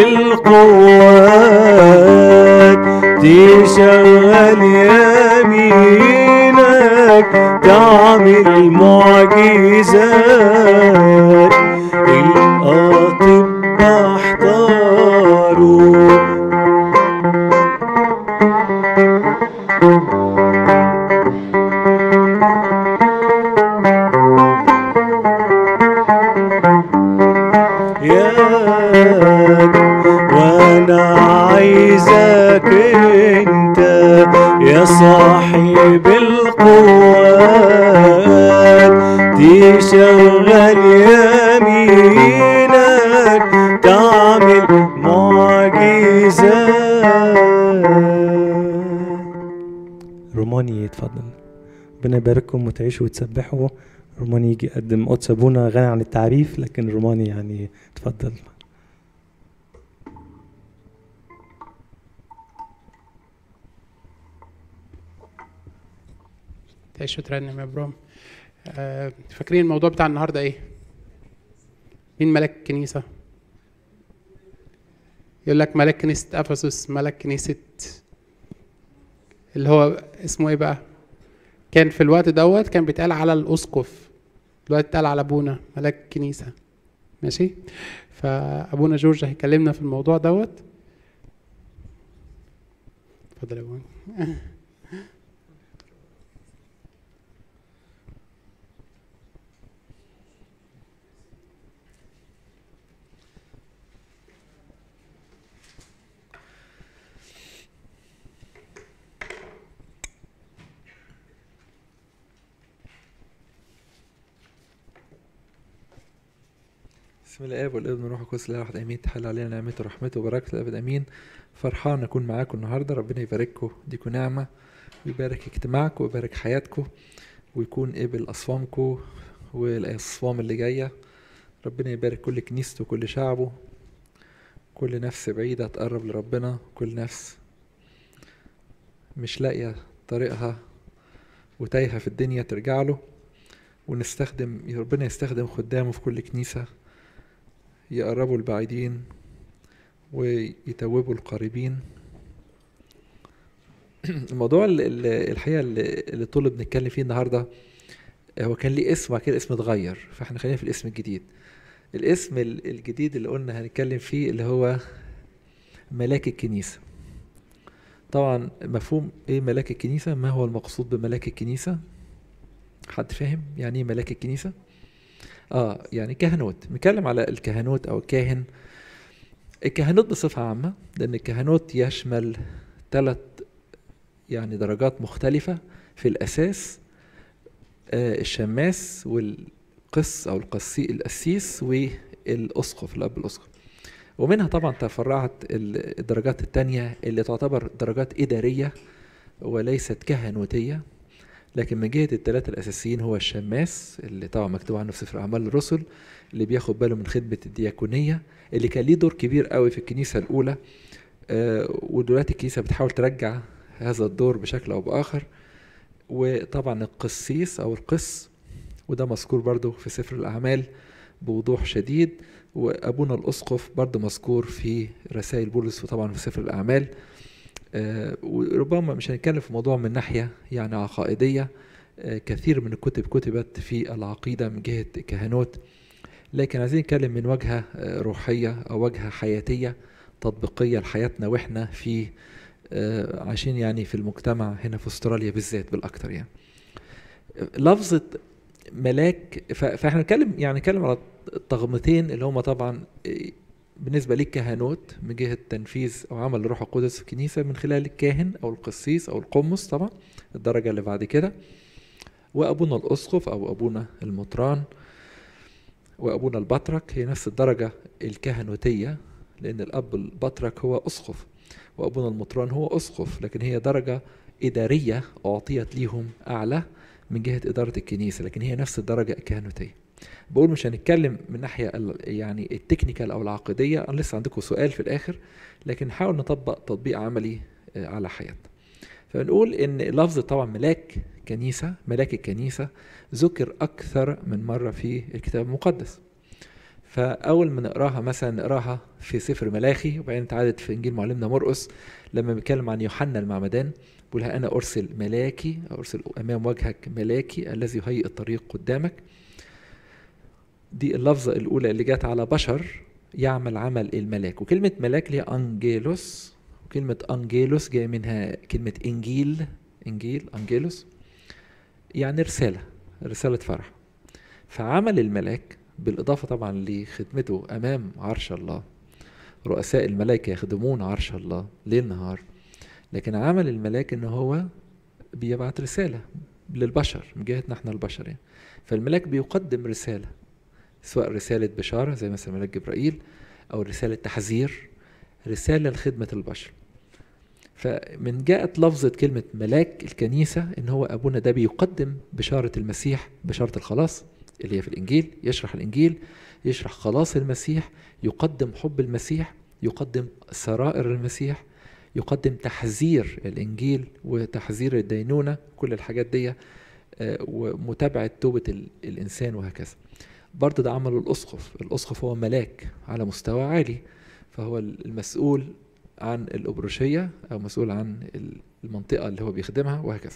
القوات، تشغل يمينك تعمل معجزات. الأطباء احتاروا ياك، وانا عايزك انت يا صاحب القوات، تشغل يمينك تعمل معجزات. روماني يتفضل. ربنا يبارككم وتعيشوا وتسبحوا. روماني يجي يقدم قدس ابونا غني عن التعريف، لكن روماني يعني تفضل. تعيشوا ترنم يا برام. آه فاكرين الموضوع بتاع النهارده ايه؟ مين ملاك الكنيسه؟ يقول لك ملاك كنيسه افسس، ملاك كنيسه اللي هو اسمه ايه بقى؟ كان في الوقت دوت كان بيتقال على الاسقف، دلوقتي اتقال على ابونا ملاك الكنيسه. ماشي؟ فابونا جورج هيكلمنا في الموضوع دوت. اتفضل يا ابونا. بسم الله الاب والابن والروح القدس الاله واحد امين. تحل علينا نعمته ورحمته وبركته الابد امين. فرحان اكون معاكم النهارده. ربنا يبارككم، يديكم نعمه ويبارك اجتماعكم ويبارك حياتكم ويكون قبل اصوامكم والاصوام اللي جايه. ربنا يبارك كل كنيسته وكل شعبه، كل نفس بعيده تقرب لربنا، كل نفس مش لاقيه طريقها وتايهه في الدنيا ترجع له. ونستخدم ربنا يستخدم خدامه في كل كنيسه يقربوا البعيدين ويتوبوا القريبين. الموضوع الحقيقة اللي طول بنتكلم فيه النهاردة هو كان ليه اسم وبعد كده الاسم اتغير، فاحنا خلينا في الاسم الجديد. الاسم الجديد اللي قلنا هنتكلم فيه اللي هو ملاك الكنيسة. طبعا مفهوم ايه ملاك الكنيسة؟ ما هو المقصود بملاك الكنيسة؟ حد فاهم يعني ايه ملاك الكنيسة؟ اه يعني كهنوت. نتكلم على الكهنوت او الكاهن. الكهنوت بصفة عامة، لان الكهنوت يشمل ثلاث يعني درجات مختلفة في الاساس: آه الشماس والقس او القسي القسيس والاسقف الاب الاسقف. ومنها طبعا تفرعت الدرجات التانية اللي تعتبر درجات ادارية وليست كهنوتية، لكن من جهة الثلاثة الأساسيين هو الشماس اللي طبعا مكتوب عنه في سفر أعمال الرسل، اللي بياخد باله من خدمة الدياكونية، اللي كان ليه دور كبير قوي في الكنيسة الأولى، آه ودلوقتي الكنيسة بتحاول ترجع هذا الدور بشكل أو بآخر. وطبعا القسيس أو القس، وده مذكور برضو في سفر الأعمال بوضوح شديد. وأبونا الأسقف برضو مذكور في رسائل بولس وطبعا في سفر الأعمال. آه وربما مش هنتكلم في موضوع من ناحية يعني عقائدية، آه كثير من الكتب كتبت في العقيدة من جهة كهنوت، لكن عايزين نتكلم من وجهة آه روحية أو وجهة حياتية تطبيقية لحياتنا وإحنا في آه عايشين يعني في المجتمع هنا في أستراليا بالذات بالأكثر. يعني لفظة ملاك، فاحنا نتكلم يعني نتكلم على الطغمتين اللي هم طبعا بالنسبة للكهنوت من جهة تنفيذ أو عمل الروح القدس في الكنيسة من خلال الكاهن أو القسيس أو القمص، طبعا الدرجة اللي بعد كده، وأبونا الأسقف أو أبونا المطران وأبونا البطرك، هي نفس الدرجة الكهنوتية، لأن الأب البطرك هو أسقف وأبونا المطران هو أسقف، لكن هي درجة إدارية أعطيت ليهم أعلى من جهة إدارة الكنيسة، لكن هي نفس الدرجة الكهنوتية. بقول مش هنتكلم من ناحية يعني التكنيكال أو العقدية، أنا لسه عندكم سؤال في الآخر، لكن نحاول نطبق تطبيق عملي على حياتنا. فنقول إن لفظ طبعا ملاك كنيسة، ملاك الكنيسة ذكر أكثر من مرة في الكتاب المقدس. فأول ما نقراها مثلا نقراها في سفر ملاخي، وبعدين اتعادت في إنجيل معلمنا مرقس لما بيتكلم عن يوحنا المعمدان، بيقولها أنا أرسل ملاكي، أرسل أمام وجهك ملاكي الذي يهيئ الطريق قدامك. دي اللفظة الأولى اللي جات على بشر يعمل عمل الملاك. وكلمة ملاك ليها أنجيلوس، وكلمة أنجيلوس جاي منها كلمة إنجيل، إنجيل أنجيلوس يعني رسالة، رسالة فرح. فعمل الملاك بالإضافة طبعا لخدمته أمام عرش الله، رؤساء الملائكة يخدمون عرش الله ليل نهار، لكن عمل الملاك إن هو بيبعت رسالة للبشر من جهتنا احنا البشر يعني. فالملاك بيقدم رسالة، سواء رسالة بشارة زي مثلا ملاك جبرائيل، أو رسالة تحذير، رسالة لخدمة البشر. فمن جاءت لفظة كلمة ملاك الكنيسة إن هو أبونا ده بيقدم بشارة المسيح، بشارة الخلاص اللي هي في الإنجيل، يشرح الإنجيل، يشرح خلاص المسيح، يقدم حب المسيح، يقدم سرائر المسيح، يقدم تحذير الإنجيل وتحذير الدينونة، كل الحاجات دي ومتابعة توبة الإنسان وهكذا. برضه ده عمل الأسقف. الأسقف هو ملاك على مستوى عالي، فهو المسؤول عن الأبروشية أو مسؤول عن المنطقة اللي هو بيخدمها وهكذا.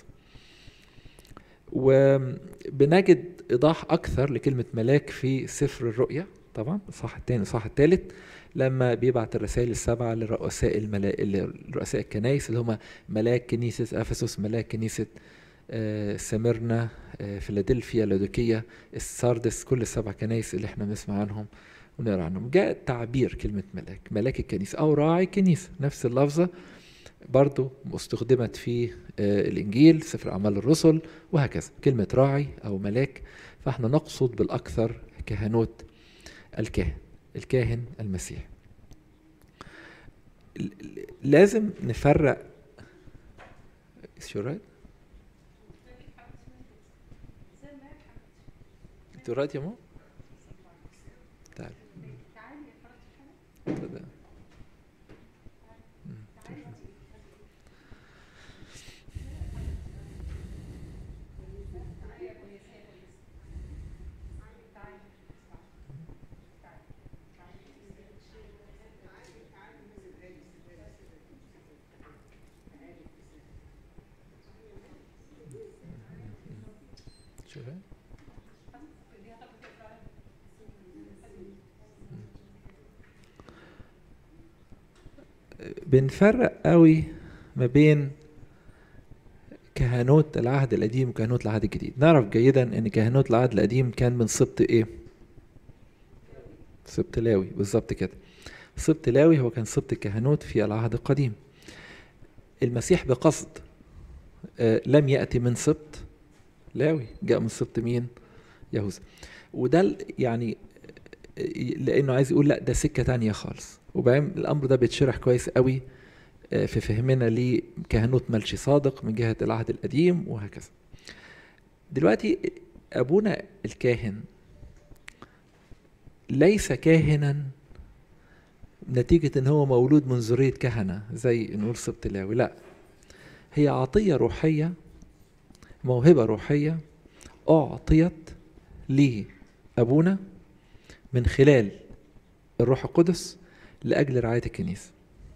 وبنجد إيضاح أكثر لكلمة ملاك في سفر الرؤيا، طبعا الصح الثاني الصح الثالث، لما بيبعت الرسائل السبعة لرؤساء الملا... رؤساء الكنائس اللي هم ملاك كنيسة أفسس، ملاك كنيسة آه سمرنا، آه فيلادلفيا، لودوكية، الساردس، كل السبع كنائس اللي احنا بنسمع عنهم ونقرا عنهم. جاء تعبير كلمة ملاك، ملاك الكنيسة أو راعي الكنيسة، نفس اللفظة برضو استخدمت في آه الإنجيل، سفر أعمال الرسل وهكذا، كلمة راعي أو ملاك. فاحنا نقصد بالأكثر كهنوت الكاهن، الكاهن المسيح. لازم نفرق شو رايت انتوا رايت يا مو تعال بنفرق قوي ما بين كهنوت العهد القديم وكهنوت العهد الجديد. نعرف جيدا ان كهنوت العهد القديم كان من سبط ايه؟ سبط لاوي، بالظبط كده. سبط لاوي هو كان سبط الكهنوت في العهد القديم. المسيح بقصد آه لم يأتي من سبط لاوي، جاء من سبط مين؟ يهوذا. وده يعني لانه عايز يقول لا ده سكة تانية خالص. وبعدين الامر ده بيتشرح كويس قوي في فهمنا لكهنوت ملشي صادق من جهة العهد القديم وهكذا. دلوقتي ابونا الكاهن ليس كاهنا نتيجة ان هو مولود من ذرية كهنة زي نقول سبط لاوي، لا، هي عطية روحية، موهبة روحية اعطيت لابونا من خلال الروح القدس لاجل رعاية الكنيسة.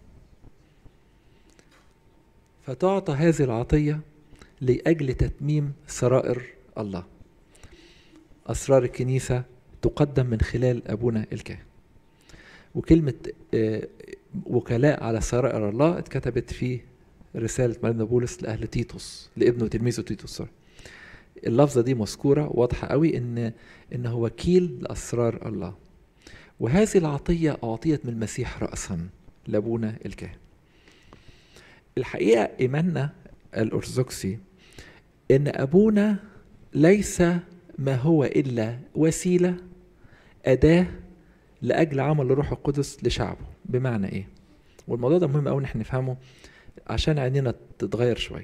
فتعطى هذه العطية لاجل تتميم سرائر الله. اسرار الكنيسة تقدم من خلال ابونا الكاهن. وكلمة وكلاء على سرائر الله اتكتبت في رسالة معلمنا بولس لأهل تيتوس، لابنه وتلميذه تيتوس. اللفظة دي مذكورة واضحة قوي إن إنه وكيل لأسرار الله. وهذه العطية أعطيت من المسيح رأسا لأبونا الكاهن. الحقيقة إيماننا الأرثوذكسي إن أبونا ليس ما هو إلا وسيلة، أداة لأجل عمل الروح القدس لشعبه. بمعنى إيه؟ والموضوع ده مهم أوي إن احنا نفهمه عشان عينينا تتغير شوية.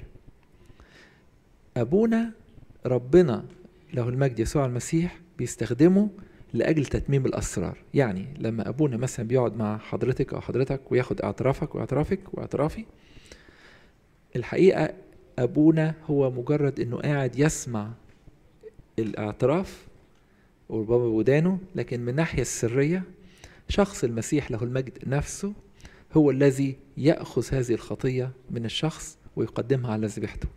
أبونا ربنا له المجد يسوع المسيح بيستخدمه لأجل تتميم الأسرار. يعني لما أبونا مثلا بيقعد مع حضرتك أو حضرتك وياخد اعترافك واعترافك واعترافي، الحقيقة أبونا هو مجرد إنه قاعد يسمع الاعتراف والبابا ودانه، لكن من الناحية السرية شخص المسيح له المجد نفسه هو الذي يأخذ هذه الخطية من الشخص ويقدمها على ذبيحته.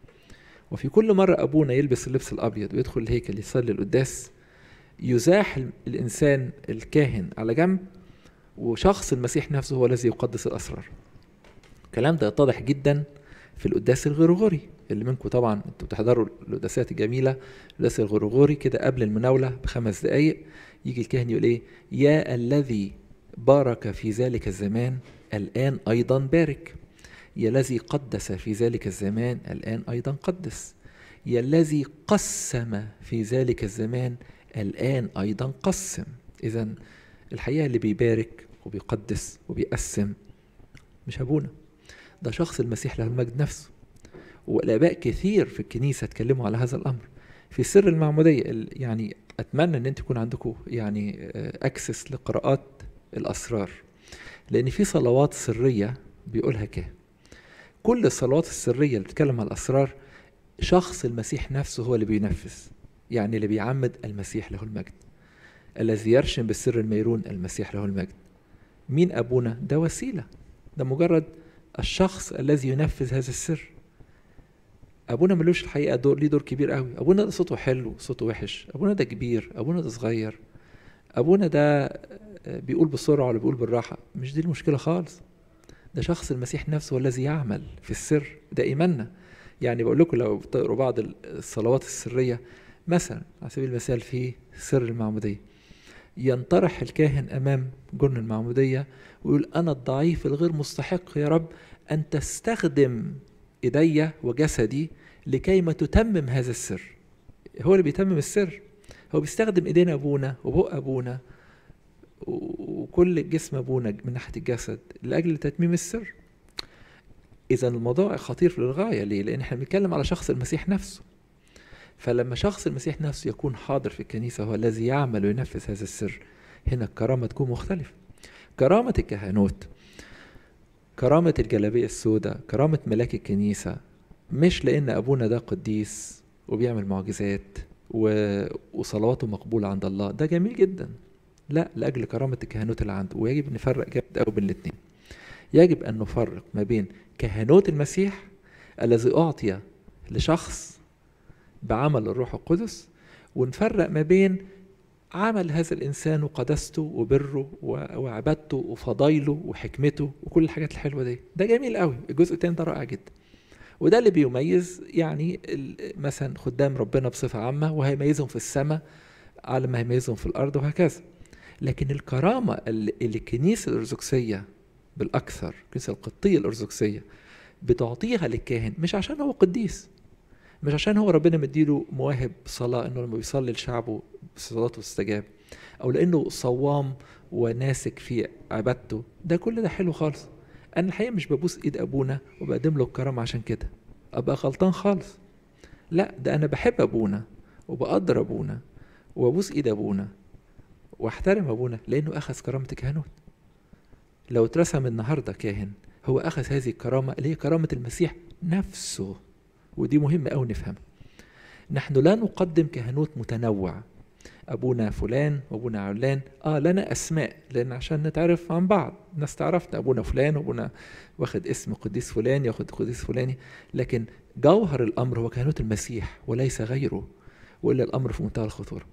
وفي كل مرة أبونا يلبس اللبس الأبيض ويدخل الهيكل يصلي القداس، يزاح الإنسان الكاهن على جنب، وشخص المسيح نفسه هو الذي يقدس الأسرار. الكلام ده يتضح جدا في القداس الغرغوري، اللي منكم طبعا انتوا بتحضروا القداسات الجميلة. القداس الغرغوري كده قبل المناولة بخمس دقايق يجي الكاهن يقول ايه: يا الذي بارك في ذلك الزمان الآن أيضا بارك، يا الذي قدس في ذلك الزمان الآن أيضا قدس، يا الذي قسم في ذلك الزمان الآن أيضا قسم. إذن الحقيقة اللي بيبارك وبيقدس وبيقسم مش أبونا، ده شخص المسيح له المجد نفسه. والآباء كثير في الكنيسة اتكلموا على هذا الأمر في سر المعمودية. يعني أتمنى أن انتوا يكون عندكم يعني أكسس لقراءات الأسرار، لأن في صلوات سرية بيقولها كاهن. كل الصلوات السرية اللي بتتكلم على الأسرار شخص المسيح نفسه هو اللي بينفذ. يعني اللي بيعمد المسيح له المجد، الذي يرشم بالسر الميرون المسيح له المجد. مين أبونا؟ ده وسيلة، ده مجرد الشخص الذي ينفذ هذا السر. أبونا ملوش الحقيقة دور، ليه دور كبير قوي. أبونا ده صوته حلو، صوته وحش، أبونا ده كبير، أبونا ده صغير، أبونا ده بيقول بسرعة ولا بيقول بالراحة، مش دي المشكلة خالص. ده شخص المسيح نفسه والذي يعمل في السر. ده إيماننا. يعني بقول لكم لو بتقروا بعض الصلوات السرية مثلا على سبيل المثال في سر المعمودية، ينطرح الكاهن أمام جن المعمودية ويقول: أنا الضعيف الغير مستحق يا رب أن تستخدم إيدي وجسدي لكي ما تتمم هذا السر. هو اللي بيتمم السر، هو بيستخدم إيدين أبونا وبق أبونا وكل جسم أبونا من ناحية الجسد لأجل تتميم السر. إذا الموضوع خطير للغاية. ليه؟ لأن احنا بنتكلم على شخص المسيح نفسه. فلما شخص المسيح نفسه يكون حاضر في الكنيسة هو الذي يعمل وينفذ هذا السر، هنا الكرامة تكون مختلفة. كرامة الكهنوت، كرامة الجلابية السوداء، كرامة ملاك الكنيسة، مش لأن أبونا ده قديس وبيعمل معجزات وصلواته مقبولة عند الله، ده جميل جدا، لا، لأجل كرامة الكهنوت اللي عنده. ويجب نفرق جامد قوي بين الاثنين. يجب أن نفرق ما بين كهنوت المسيح الذي أعطي لشخص بعمل الروح القدس، ونفرق ما بين عمل هذا الإنسان وقدسته وبره وعبادته وفضايله وحكمته وكل الحاجات الحلوة دي. ده جميل قوي. الجزء التاني ده رائع جدا، وده اللي بيميز يعني مثلا خدام ربنا بصفة عامة، وهيميزهم في السماء على ما هيميزهم في الأرض وهكذا. لكن الكرامة اللي الكنيسة الأرثوذكسية بالأكثر، الكنيسة القبطية الأرثوذكسية بتعطيها للكاهن مش عشان هو قديس، مش عشان هو ربنا مديله مواهب صلاة انه لما بيصلي لشعبه صلاته تستجاب، او لانه صوام وناسك في عبادته. ده كل ده حلو خالص. انا الحقيقة مش ببوس ايد ابونا وبقدم له الكرامة عشان كده، ابقى غلطان خالص. لا، ده انا بحب ابونا وبقدر ابونا وابوس ايد ابونا واحترم ابونا لانه اخذ كرامه الكهنوت. لو اترسم النهارده كاهن هو اخذ هذه الكرامه اللي هي كرامه المسيح نفسه، ودي مهمه قوي نفهمها. نحن لا نقدم كهنوت متنوع، ابونا فلان وابونا علان، اه لنا اسماء لان عشان نتعرف عن بعض، الناس تعرفنا ابونا فلان وابونا واخد اسم قديس فلان ياخد قديس فلاني، لكن جوهر الامر هو كهنوت المسيح وليس غيره، والا الامر في منتهى الخطوره.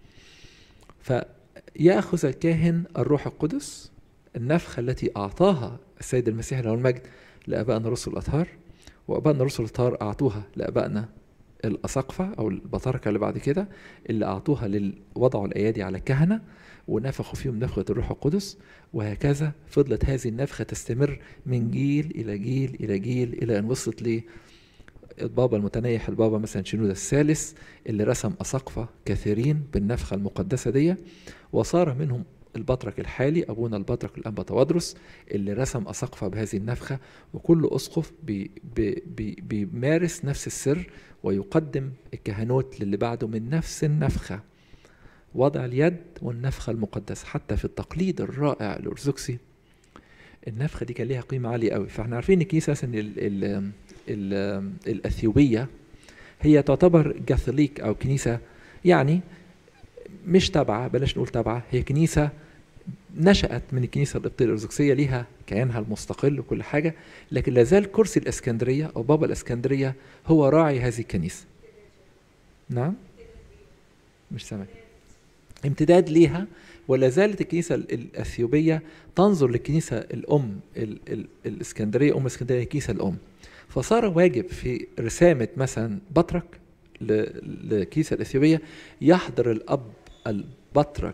فياخذ الكاهن الروح القدس، النفخه التي اعطاها السيد المسيح له المجد لابائنا الرسل الاطهار، وابائنا الرسل الاطهار اعطوها لابائنا الأساقفة أو البطاركة اللي بعد كده، اللي أعطوها لوضعوا الأيادي على الكهنة ونفخوا فيهم نفخة الروح القدس، وهكذا فضلت هذه النفخة تستمر من جيل إلى جيل إلى جيل إلى أن وصلت للبابا المتنيح، البابا مثلا شنودة الثالث اللي رسم أساقفة كثيرين بالنفخة المقدسة دي، وصار منهم البطرك الحالي أبونا البطرك الأنبا توادرس اللي رسم أساقفة بهذه النفخة. وكل أسقف بي بي بي بيمارس نفس السر ويقدم الكهنوت للي بعده من نفس النفخة، وضع اليد والنفخة المقدسة. حتى في التقليد الرائع الأرثوذكسي النفخة دي كان ليها قيمة عالية قوي. فاحنا عارفين ان الكنيسة ال ال ال الأثيوبية هي تعتبر كاثوليك أو كنيسة يعني مش تابعة، بلاش نقول تابعة، هي كنيسة نشأت من الكنيسة القبطية الأرثوذكسية، ليها كيانها المستقل وكل حاجة، لكن لازال كرسي الإسكندرية أو بابا الإسكندرية هو راعي هذه الكنيسة. نعم؟ مش سامع. امتداد ليها، ولا زالت الكنيسة الأثيوبية تنظر للكنيسة الأم ال ال الإسكندرية، أم الإسكندرية الكنيسة الأم. فصار واجب في رسامة مثلا بطرك للكنيسة الأثيوبية يحضر الأب البطرك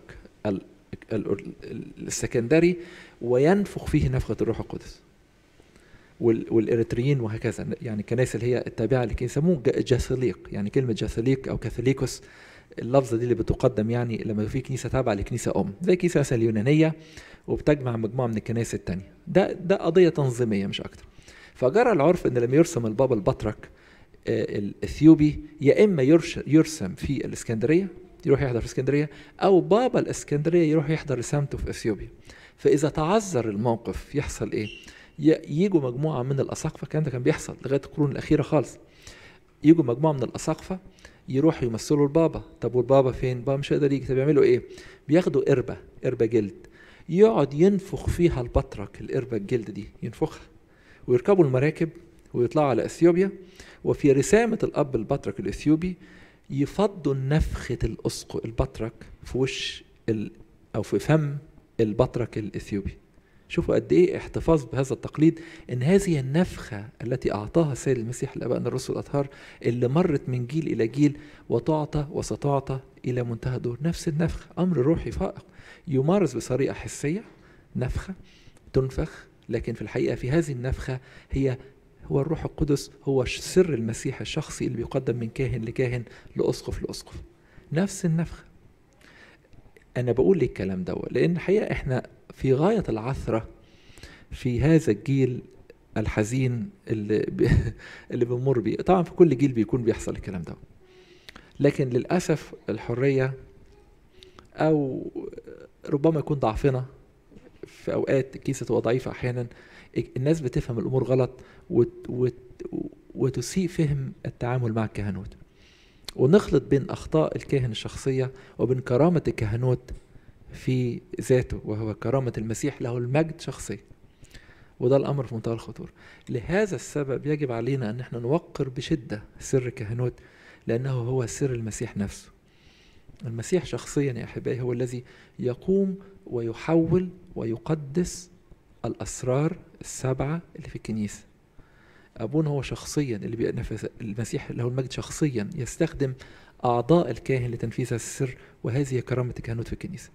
السكندري وينفخ فيه نفخة الروح القدس، والإريتريين وهكذا، يعني الكنائس اللي هي التابعة اللي يسموه جاثوليق، يعني كلمة جاثوليق أو كاثوليكوس اللفظة دي اللي بتقدم يعني لما في كنيسة تابعة لكنيسة أم، زي كنيسة مثلا اليونانية وبتجمع مجموعة من الكنائس التانية. ده ده قضية تنظيمية مش أكتر. فجرى العرف إن لما يرسم البابا البطرك الأثيوبي يا إما يرسم في الإسكندرية يروح يحضر في اسكندريه، او بابا الاسكندريه يروح يحضر رسامته في اثيوبيا. فاذا تعذر الموقف يحصل ايه؟ يجوا مجموعه من الاساقفه، الكلام ده كان بيحصل لغايه القرون الاخيره خالص، يجوا مجموعه من الاساقفه يروحوا يمثلوا البابا. طب والبابا فين؟ بابا مش هيقدر يجي. طب يعملوا ايه؟ بياخدوا قربه قربه جلد يقعد ينفخ فيها البطرك، القربه الجلد دي ينفخها، ويركبوا المراكب ويطلعوا على اثيوبيا، وفي رسامه الاب البطرك الاثيوبي يفضوا نفخة الأسقف البطرك في وش ال أو في فم البطرك الإثيوبي. شوفوا قد إيه احتفاظ بهذا التقليد، إن هذه النفخة التي أعطاها السيد المسيح لآبائنا الرسل الأطهار اللي مرت من جيل إلى جيل وتعطى وستعطى إلى منتهى الدور، نفس النفخة أمر روحي فائق يمارس بطريقة حسية، نفخة تنفخ، لكن في الحقيقة في هذه النفخة هي هو الروح القدس، هو سر المسيح الشخصي اللي بيقدم من كاهن لكاهن لأسقف لأسقف، نفس النفخة. أنا بقول لك الكلام ده لأن الحقيقة إحنا في غاية العثرة في هذا الجيل الحزين اللي ب... اللي بنمر بيه. طبعا في كل جيل بيكون بيحصل الكلام ده، لكن للأسف الحرية أو ربما يكون ضعفنا في أوقات الكنيسة تبقى ضعيفة أحيانا، الناس بتفهم الأمور غلط وت... وت... وتسيء فهم التعامل مع الكهنوت، ونخلط بين أخطاء الكاهن الشخصية وبين كرامة الكهنوت في ذاته، وهو كرامة المسيح له المجد شخصي. وده الأمر في منتهى الخطورة. لهذا السبب يجب علينا أن احنا نوقر بشدة سر الكهنوت، لأنه هو سر المسيح نفسه. المسيح شخصيا يا أحبائي هو الذي يقوم ويحول ويقدس الأسرار السبعة اللي في الكنيسة. أبونا هو شخصيا اللي بينفذ، المسيح له المجد شخصيا يستخدم أعضاء الكاهن لتنفيذ هذا السر، وهذه كرامة الكهنوت في الكنيسة.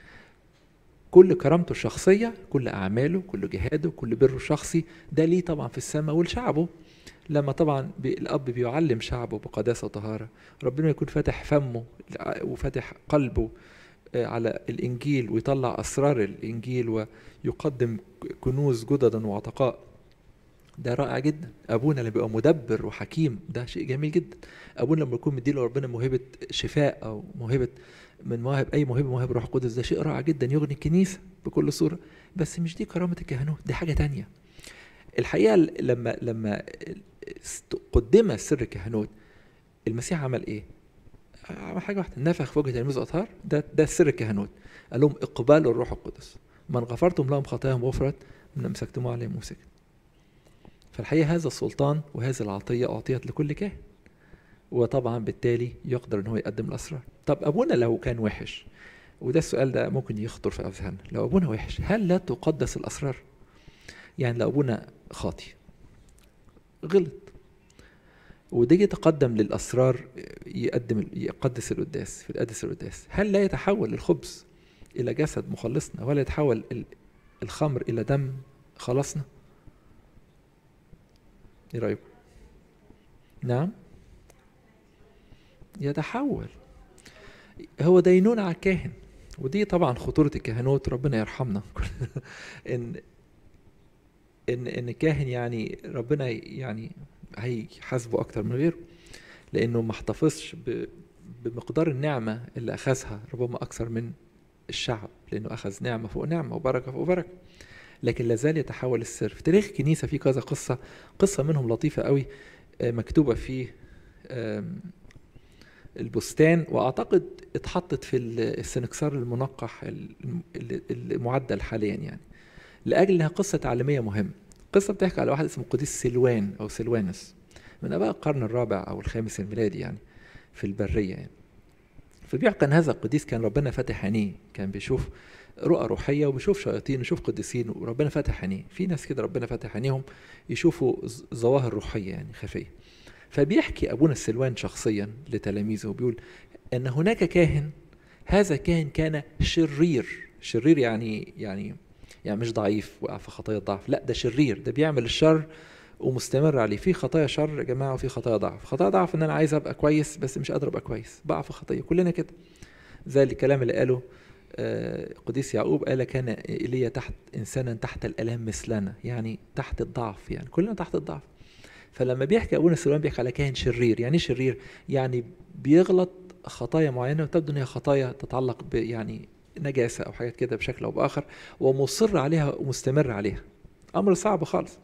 كل كرامته الشخصية، كل أعماله، كل جهاده، كل بره الشخصي ده ليه طبعا في السماء ولشعبه. لما طبعا الأب بيعلم شعبه بقداسة وطهارة، ربنا يكون فاتح فمه وفاتح قلبه على الإنجيل ويطلع أسرار الإنجيل ويقدم كنوز جددا وعتقاء ده رائع جدا. ابونا اللي بيبقى مدبر وحكيم ده شيء جميل جدا. ابونا لما يكون مديله ربنا موهبه شفاء او موهبه من مواهب اي موهبه مواهب الروح القدس، ده شيء رائع جدا يغني الكنيسه بكل صوره. بس مش دي كرامه الكهنوت، دي حاجه تانية. الحقيقه لما لما قدم سر الكهنوت المسيح عمل ايه؟ عمل حاجه واحده، نفخ في وجه تلاميذه اطهار. ده ده سر الكهنوت. قال لهم اقبلوا الروح القدس، من غفرتم لهم خطاياهم غفرت، من امسكتم عليهم مسكت. فالحقيقه هذا السلطان وهذه العطيه اعطيت لكل كاهن، وطبعا بالتالي يقدر ان هو يقدم الاسرار. طب ابونا لو كان وحش، وده السؤال ده ممكن يخطر في اذهاننا، لو ابونا وحش هل لا تقدس الاسرار؟ يعني لو ابونا خاطي غلط وده يتقدم للاسرار يقدم يقدس القداس في القدس القداس، هل لا يتحول الخبز الى جسد مخلصنا ولا يتحول الخمر الى دم خلصنا؟ ايه رايكم؟ نعم يتحول. هو دينون على الكاهن، ودي طبعا خطورة الكهنوت، ربنا يرحمنا ان ان ان الكاهن يعني ربنا يعني هيحاسبه اكتر من غيره، لانه ما احتفظش بمقدار النعمة اللي اخذها، ربما اكثر من الشعب، لانه اخذ نعمة فوق نعمة وبركة فوق بركة، لكن لازال يتحول السر. في تاريخ الكنيسة في كذا قصة، قصة منهم لطيفة قوي مكتوبة في البستان، واعتقد اتحطت في السنكسار المنقح المعدل حاليا، يعني لاجل انها قصه تعليميه مهمه. قصه بتحكي على واحد اسمه القديس سلوان او سلوانس من اباء القرن الرابع او الخامس الميلادي، يعني في البريه يعني. فبيحكى ان هذا القديس كان ربنا فاتح عينيه، كان بيشوف رؤى روحيه وبيشوف شياطين ويشوف قديسين، وربنا فاتح عينيه. في ناس كده ربنا فاتح عينيهم يشوفوا ظواهر روحيه يعني خفيه. فبيحكي ابونا السلوان شخصيا لتلاميذه وبيقول ان هناك كاهن، هذا كاهن كان شرير. شرير يعني يعني يعني مش ضعيف وقع في خطايا ضعف، لا ده شرير، ده بيعمل الشر ومستمر عليه. في خطايا شر يا جماعه وفي خطايا ضعف. خطايا ضعف ان انا عايز ابقى كويس بس مش قادر ابقى كويس، بقع في خطيه، كلنا كده. زي الكلام اللي قاله قديس يعقوب، قال كان ايليا تحت انسانا تحت الالام مثلنا، يعني تحت الضعف، يعني كلنا تحت الضعف. فلما بيحكي ابونا السلوان بيحكي على كاهن شرير. يعني شرير يعني بيغلط خطايا معينه وتبدو ان هي خطايا تتعلق ب يعني نجاسه او حاجات كده بشكل او باخر، ومصر عليها ومستمر عليها، امر صعب خالص.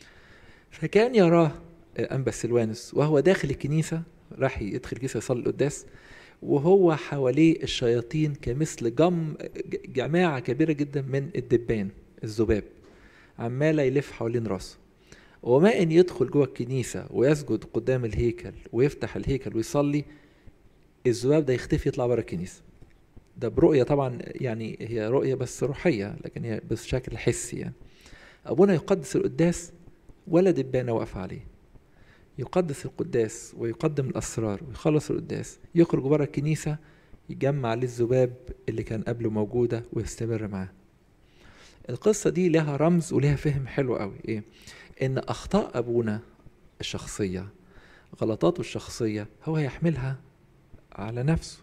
فكان يراه انبا سلوانس وهو داخل الكنيسه، راح يدخل الكنيسه يصلي القداس، وهو حواليه الشياطين كمثل جم جماعه كبيره جدا من الدبان الذباب عماله يلف حوالين راسه. وما ان يدخل جوه الكنيسه ويسجد قدام الهيكل ويفتح الهيكل ويصلي، الذباب ده يختفي يطلع بره الكنيسه. ده برؤيه طبعا، يعني هي رؤيه بس روحيه، لكن هي بشكل حسي. يعني ابونا يقدس القداس ولا دبانه واقفه عليه، يقدس القداس ويقدم الاسرار ويخلص القداس، يخرج بره الكنيسه يجمع عليه الذباب اللي كان قبله موجوده ويستمر معاه. القصه دي لها رمز ولها فهم حلو قوي، ايه؟ ان اخطاء ابونا الشخصيه، غلطاته الشخصيه هو هيحملها على نفسه،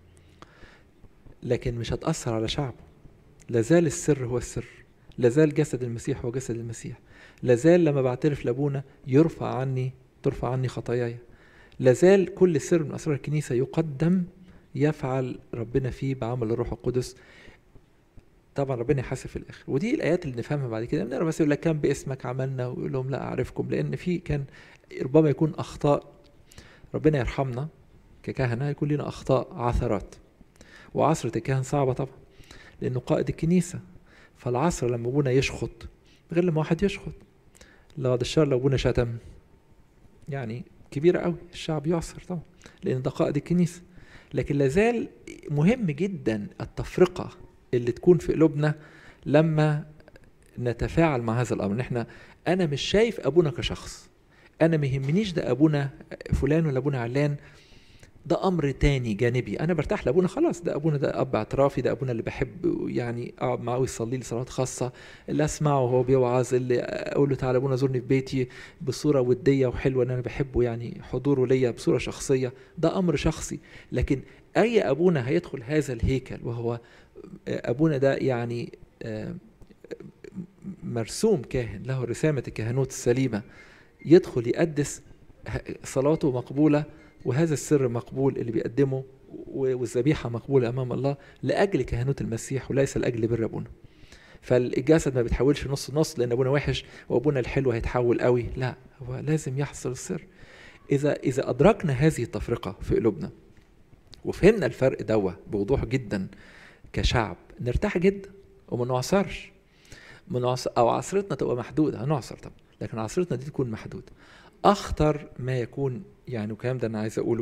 لكن مش هتاثر على شعبه. لازال السر هو السر، لازال جسد المسيح هو جسد المسيح، لازال لما بعترف لابونا يرفع عني ترفع عني خطاياي، لازال كل سر من اسرار الكنيسه يقدم يفعل ربنا فيه بعمل الروح القدس. طبعا ربنا يحاسب في الاخر. ودي الايات اللي نفهمها بعد كده. بنقرا بس يقول لك كان باسمك عملنا، ويقول لهم لا اعرفكم، لان في كان ربما يكون اخطاء. ربنا يرحمنا ككهنه، يكون لنا اخطاء عثرات، وعثره الكهن صعبه طبعا لانه قائد الكنيسه. فالعصر لما ابونا يشخط غير لما واحد يشخط. لو بعد الشر لو ابونا شتم يعني كبيره قوي، الشعب يعصر طبعا لان ده قائد الكنيسه. لكن لازال مهم جدا التفرقه اللي تكون في قلوبنا لما نتفاعل مع هذا الامر. احنا انا مش شايف ابونا كشخص، انا ما يهمنيش ده ابونا فلان ولا ابونا علان، ده امر تاني جانبي. انا برتاح لابونا خلاص، ده ابونا، ده اب اعترافي، ده ابونا اللي بحب يعني اقعد معاه ويصلي لي صلوات خاصه، اللي اسمعه وهو بيوعظ، اللي اقول له تعالى ابونا زورني في بيتي بصوره وديه وحلوه ان انا بحبه، يعني حضوره ليا بصوره شخصيه، ده امر شخصي. لكن اي ابونا هيدخل هذا الهيكل وهو ابونا ده يعني مرسوم كاهن له رسامة الكهنوت السليمة يدخل يقدس صلاته مقبولة، وهذا السر مقبول اللي بيقدمه، والذبيحة مقبولة أمام الله لأجل كهنوت المسيح وليس لأجل بر أبونا. فالجسد ما بيتحولش نص نص لأن أبونا وحش وأبونا الحلو هيتحول قوي، لا، هو لازم يحصل السر. إذا إذا أدركنا هذه التفرقة في قلوبنا وفهمنا الفرق دوا بوضوح جدا كشعب، نرتاح جدا وما نعصرش. أو عصرتنا تبقى محدودة، هنعصر طبعا، لكن عصرتنا دي تكون محدودة. أخطر ما يكون، يعني الكلام ده أنا عايز أقوله،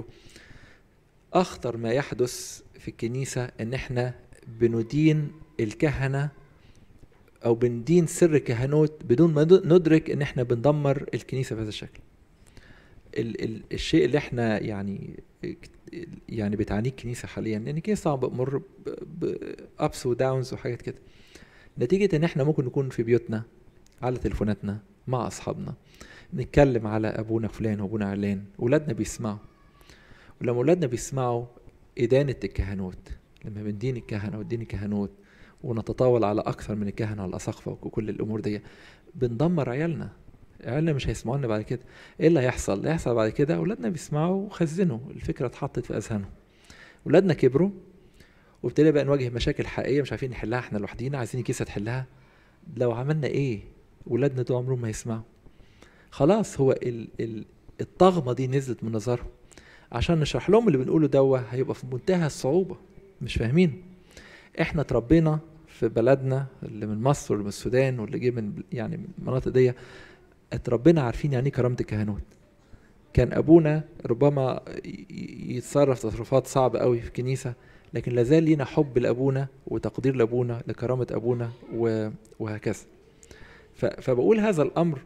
أخطر ما يحدث في الكنيسة إن إحنا بندين الكهنة أو بندين سر كهنوت بدون ما ندرك إن إحنا بندمر الكنيسة بهذا الشكل. ال ال الشيء اللي إحنا يعني يعني بتعانيه الكنيسة حاليا، لأن الكنيسة طبعا بتمر بأبس وداونز وحاجات كده، نتيجة إن إحنا ممكن نكون في بيوتنا على تليفوناتنا مع أصحابنا نتكلم على أبونا فلان وأبونا علان، ولادنا بيسمعوا، ولما ولادنا بيسمعوا إدانة الكهنوت، لما بندين الكهنة ودين الكهنوت ونتطاول على أكثر من الكهنة والأساقفة وكل الأمور دي، بندمر عيالنا. عيالنا مش هيسمعوا لنا بعد كده. إيه اللي هيحصل؟ اللي هيحصل بعد كده أولادنا بيسمعوا وخزنوا الفكرة، اتحطت في أذهانهم، ولادنا كبروا وابتدينا بقى نواجه مشاكل حقيقية مش عارفين نحلها احنا لوحدينا، عايزين الكنيسة تحلها. لو عملنا إيه؟ ولادنا دول عمرهم ما يسمعوا. خلاص، هو ال ال الطغمة دي نزلت من نظرهم. عشان نشرح لهم اللي بنقوله دوا هيبقى في منتهى الصعوبة، مش فاهمين. احنا تربينا في بلدنا اللي من مصر واللي من السودان واللي جه من يعني من المناطق دي، اتربينا عارفين يعني ايه كرامة الكهنوت. كان ابونا ربما يتصرف تصرفات صعبة قوي في الكنيسة، لكن لازال لينا حب لابونا وتقدير لابونا لكرامة ابونا وهكذا. فبقول هذا الامر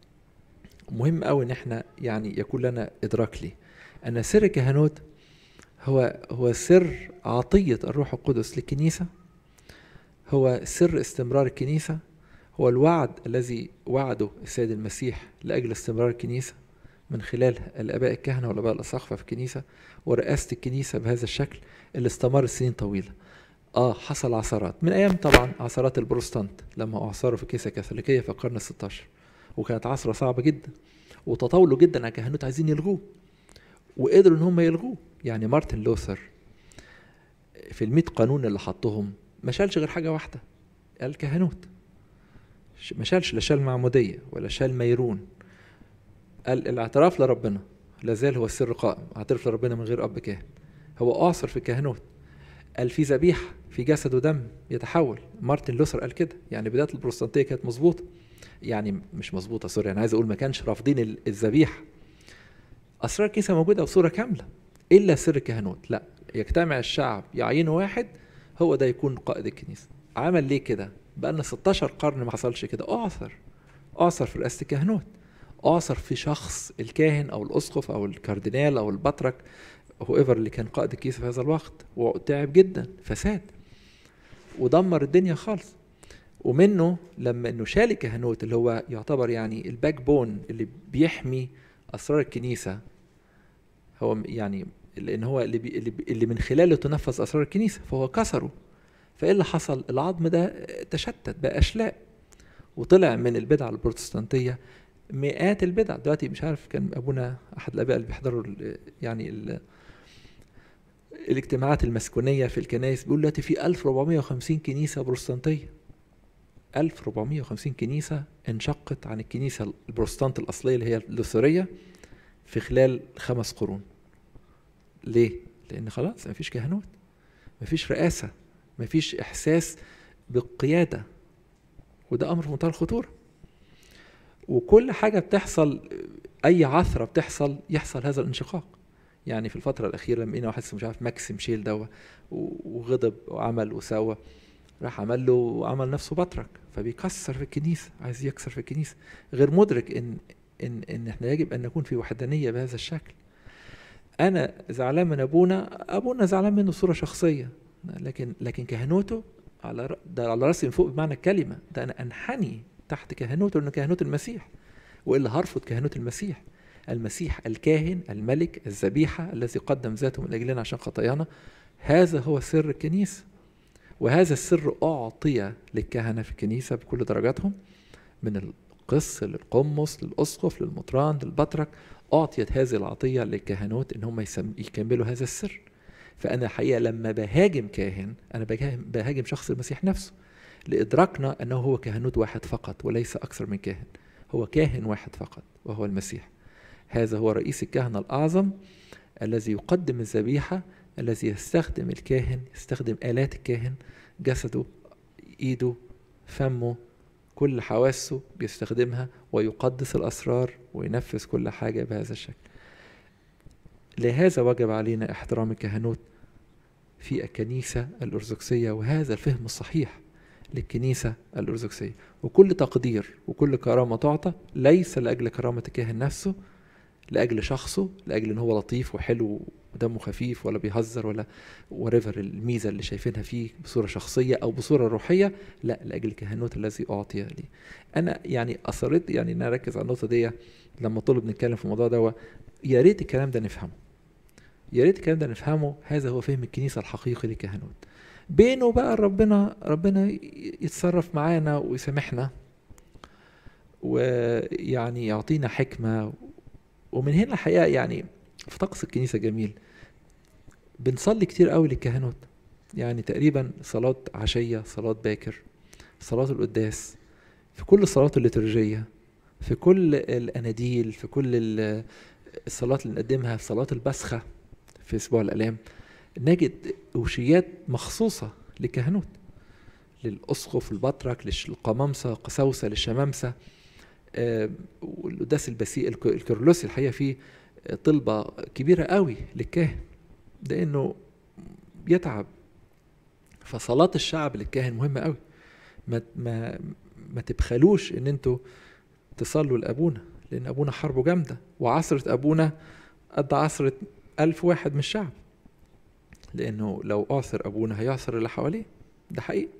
مهم قوي ان احنا يعني يكون لنا ادراك ليه، ان سر الكهنوت هو هو سر عطية الروح القدس للكنيسة، هو سر استمرار الكنيسة، هو الوعد الذي وعده السيد المسيح لأجل استمرار الكنيسة من خلال الآباء الكهنة والآباء الأساقفة في الكنيسة ورئاسة الكنيسة بهذا الشكل اللي استمر سنين طويلة. آه حصل عثرات من أيام طبعا عثرات البروستانت لما أعصروا في الكنيسة الكاثوليكية في القرن الستاشر، وكانت عثرة صعبة جدا وتطاولوا جدا على الكهنوت عايزين يلغوه، وقدروا ان هم يلغوه. يعني مارتن لوثر في المئة قانون اللي حطهم ما شالش غير حاجة واحدة، قال كهنوت. ما شالش، لا شال معمودية ولا شال ميرون. قال الاعتراف لربنا لازال هو السر قائم، اعترف لربنا من غير أب كاهن. هو أعصر في الكهنوت. قال في ذبيحة في جسد ودم يتحول. مارتن لوثر قال كده. يعني بداية البروتستانتية كانت مظبوطة، يعني مش مظبوطة سوري، أنا عايز أقول ما كانش رافضين الذبيحة. أسرار الكنيسة موجودة بصورة كاملة إلا سر الكهنوت. لا، يجتمع الشعب يعين واحد هو ده يكون قائد الكنيسة. عمل ليه كده؟ بقالنا ستاشر قرن ما حصلش كده. أعثر أعثر في رئاسة الكهنوت، أعثر في شخص الكاهن أو الأسقف أو الكاردينال أو البطرك هو إيفر اللي كان قائد الكنيسة في هذا الوقت، وتعب جدا، فساد ودمر الدنيا خالص. ومنه لما انه شال الكهنوت اللي هو يعتبر يعني الباك بون اللي بيحمي اسرار الكنيسه، هو يعني لان هو اللي بي اللي من خلاله تنفذ اسرار الكنيسه، فهو كسره. فايه اللي حصل؟ العظم ده تشتت بقى اشلاء، وطلع من البدع البروتستانتيه مئات البدع. دلوقتي مش عارف، كان ابونا احد الاباء اللي بيحضروا يعني ال الاجتماعات المسكونيه في الكنائس بيقول دلوقتي في ألف وأربعمائة وخمسين كنيسه بروتستانتيه. ألف وأربعمائة وخمسين كنيسة انشقت عن الكنيسة البروتستانت الأصلية اللي هي اللوثرية في خلال خمس قرون. ليه؟ لأن خلاص مفيش كهنوت، مفيش رئاسة، مفيش إحساس بالقيادة، وده أمر في منتهى الخطورة. وكل حاجة بتحصل، أي عثرة بتحصل يحصل هذا الانشقاق. يعني في الفترة الأخيرة لما لقينا واحد مش عارف ماكسيم شيل دوا وغضب وعمل وسوى، راح عمل له وعمل نفسه بطرك، فبيكسر في الكنيسة، عايز يكسر في الكنيسة، غير مدرك ان ان ان احنا يجب ان نكون في وحدانية بهذا الشكل. انا زعلان من ابونا، ابونا زعلان منه بصورة شخصية، لكن لكن كهنوته على ده على راسي من فوق بمعنى الكلمة. ده انا انحني تحت كهنوته لانه كهنوت المسيح، والا هرفض كهنوت المسيح. المسيح الكاهن الملك الذبيحة الذي قدم ذاته من اجلنا عشان خطايانا. هذا هو سر الكنيسة، وهذا السر أعطي للكهنة في الكنيسة بكل درجاتهم من القس للقمص للأسقف للمطران للبطرك، أعطيت هذه العطية للكهنوت إن هم يكملوا هذا السر. فأنا الحقيقة لما بهاجم كاهن أنا بهاجم شخص المسيح نفسه، لإدراكنا أنه هو كهنوت واحد فقط وليس أكثر من كاهن، هو كاهن واحد فقط وهو المسيح. هذا هو رئيس الكهنة الأعظم الذي يقدم الذبيحة، الذي يستخدم الكاهن، يستخدم آلات الكاهن، جسده، إيده، فمه، كل حواسه بيستخدمها، ويقدس الأسرار وينفذ كل حاجة بهذا الشكل. لهذا وجب علينا احترام الكهنوت في الكنيسة الأرثوذكسية، وهذا الفهم الصحيح للكنيسة الأرثوذكسية. وكل تقدير وكل كرامة تعطى ليس لأجل كرامة الكاهن نفسه، لأجل شخصه، لأجل إن هو لطيف وحلو ودمه خفيف ولا بيهزر ولا وريفر الميزة اللي شايفينها فيه بصورة شخصية أو بصورة روحية، لا، لأجل الكهنوت الذي أعطي لي. أنا يعني أصرت يعني إن أركز على النقطة دي لما طلب نتكلم في الموضوع ده. يا ريت الكلام ده نفهمه، يا ريت الكلام ده نفهمه. هذا هو فهم الكنيسة الحقيقي للكهنوت. بينه بقى ربنا ربنا يتصرف معانا ويسامحنا ويعني يعطينا حكمة. ومن هنا الحقيقة يعني في طقس الكنيسة جميل، بنصلي كتير قوي للكهنوت، يعني تقريبا صلاة عشية، صلاة باكر، صلاة القداس، في كل الصلاة الليتورجية، في كل الأناديل، في كل الصلاة اللي نقدمها، في صلاة البسخة في أسبوع الآلام، نجد أوشيات مخصوصة للكهنوت، للأسقف، البطرك، للقمامسة، قساوسة، للشمامسة. آه والقداس البسيء الكيرلسي الحقيقة فيه طلبة كبيرة قوي للكاهن، لأنه يتعب. فصلاة الشعب للكاهن مهمة قوي. ما ما ما تبخلوش ان انتوا تصلوا لأبونا، لأن أبونا حربه جامدة، وعصرة أبونا قد عصرة ألف واحد من الشعب، لأنه لو أعثر أبونا هيعثر اللي حواليه، ده حقيقي.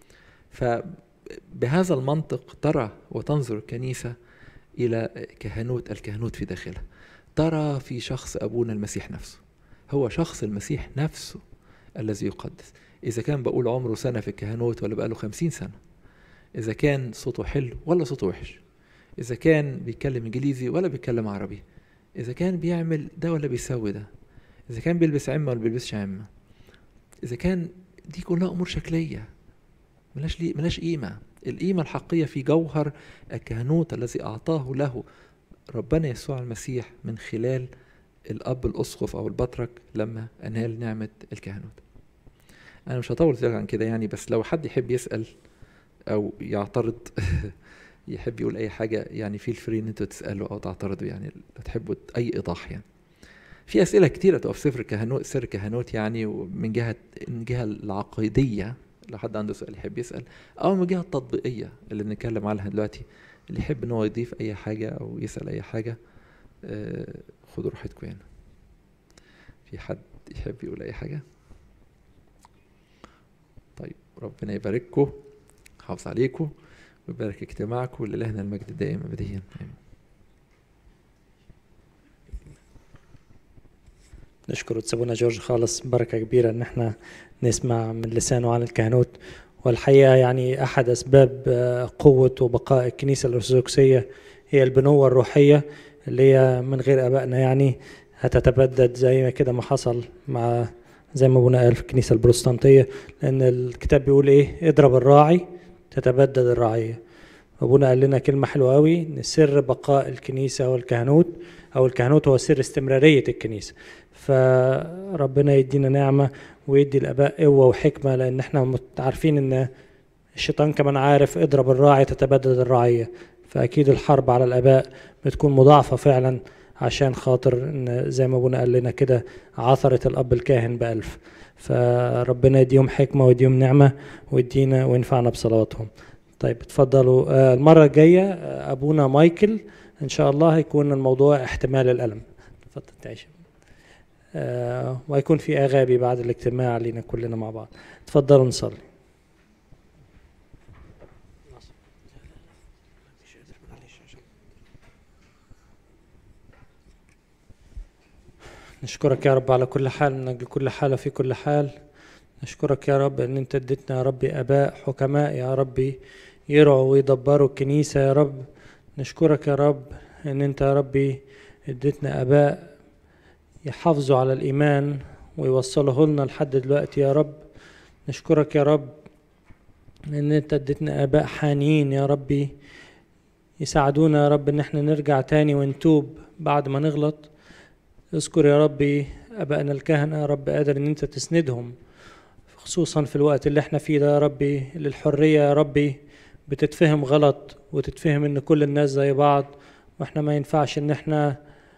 فبهذا المنطق ترى وتنظر الكنيسة إلى كهنوت الكهنوت في داخلها، ترى في شخص أبونا المسيح نفسه، هو شخص المسيح نفسه الذي يقدس. إذا كان بقول عمره سنة في الكهنوت ولا بقاله خمسين سنة، إذا كان صوته حلو ولا صوته وحش، إذا كان بيتكلم إنجليزي ولا بيتكلم عربي، إذا كان بيعمل ده ولا بيسوي ده، إذا كان بيلبس عمة ولا بيلبسش عمة، إذا كان، دي كلها أمور شكلية ملاش, لي ملاش قيمة. القيمة الحقيقية في جوهر الكهنوت الذي أعطاه له ربنا يسوع المسيح من خلال الأب الأسقف أو البطرك لما أنال نعمة الكهنوت. أنا مش هطول زيادة عن كده يعني، بس لو حد يحب يسأل أو يعترض يحب يقول أي حاجة يعني، فيل فري إن أنتوا تسألوا أو تعترضوا يعني، لو تحبوا أي إيضاح يعني. في أسئلة كتيرة تقف سفر الكهنوت، سر الكهنوت يعني، ومن جهة من الجهة العقيدية لو حد عنده سؤال يحب يسأل، أو من الجهة التطبيقية اللي بنتكلم عنها دلوقتي، اللي يحب إن هو يضيف أي حاجة أو يسأل أي حاجة آه خدوا راحتكم يعني. في حد يحب يقول أي حاجة؟ طيب، ربنا يبارككم، حافظ عليكم ويبارك اجتماعكم، ولإلهنا المجد دائما أبديا آمين. نشكر تسابونا جورج خالص، بركة كبيرة ان احنا نسمع من لسانه عن الكهنوت. والحقيقة يعني احد اسباب قوة وبقاء الكنيسة الارثوذكسية هي البنوة الروحية اللي هي من غير ابائنا يعني هتتبدد زي ما كده ما حصل مع زي ما ابونا قال في الكنيسة البروتستانتية، لان الكتاب بيقول ايه؟ اضرب الراعي تتبدد الرعية. ابونا قال لنا كلمة حلوة قوي، ان سر بقاء الكنيسة والكهنوت او الكهنوت هو سر استمرارية الكنيسة. فربنا يدينا نعمة ويدي الآباء قوة وحكمة، لأن احنا عارفين إن الشيطان كمان عارف اضرب الراعي تتبدد الرعية، فأكيد الحرب على الآباء بتكون مضاعفة فعلا، عشان خاطر إن زي ما أبونا قال لنا كده عثرة الأب الكاهن بألف. فربنا يديهم حكمة ويديهم نعمة ويدينا وينفعنا بصلواتهم. طيب اتفضلوا. المرة الجاية أبونا مايكل إن شاء الله هيكون الموضوع احتمال الألم. اتفضل تعيش. آه ويكون في أغابي بعد الاجتماع لينا كلنا مع بعض. تفضلوا نصلي. نشكرك يا رب على كل حال، من أجل كل حال وفي كل حال. نشكرك يا رب أن أنت اديتنا يا ربي آباء حكماء يا ربي يرعوا ويدبروا الكنيسة يا رب. نشكرك يا رب ان انت يا ربي اديتنا اباء يحافظوا على الايمان ويوصلوه لنا لحد دلوقتي يا رب. نشكرك يا رب ان انت اديتنا اباء حانيين يا ربي يساعدونا يا رب ان احنا نرجع تاني ونتوب بعد ما نغلط. اذكر يا ربي ابائنا الكهنة يا رب، قادر ان انت تسندهم خصوصا في الوقت اللي احنا فيه ده يا ربي، للحرية يا ربي بتتفهم غلط وتتفهم ان كل الناس زي بعض، واحنا ما ينفعش ان احنا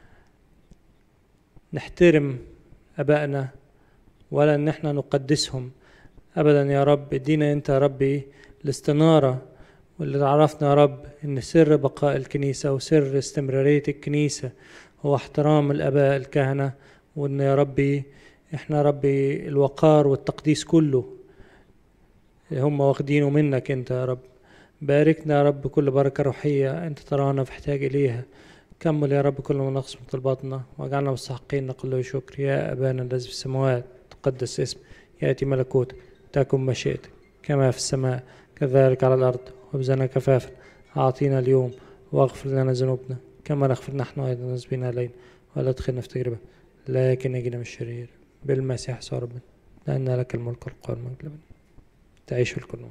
نحترم ابائنا ولا ان احنا نقدسهم ابدا يا رب. ادينا انت يا ربي الاستنارة واللي تعرفنا يا رب ان سر بقاء الكنيسة وسر استمرارية الكنيسة هو احترام الاباء الكهنة، وان يا ربي احنا ربي الوقار والتقديس كله هم واخدينه منك انت يا رب. باركنا يا رب كل بركة روحية انت ترانا في احتياج اليها. كمل يا رب كل ما نقص من طلباتنا واجعلنا مستحقين نقول له شكر. يا ابانا الذي في السماوات تقدس اسمك، ياتي ملكوتك، تكن مشيئتك كما في السماء كذلك على الارض. وبزنا كفافا اعطينا اليوم واغفر لنا ذنوبنا كما نغفر نحن ايضا المذنبين علينا، ولا تدخلنا في تجربة لكن نجينا من الشرير بالمسيح يسوع ربنا، لأن لك الملك والقوة والمجد تعيش في الكون.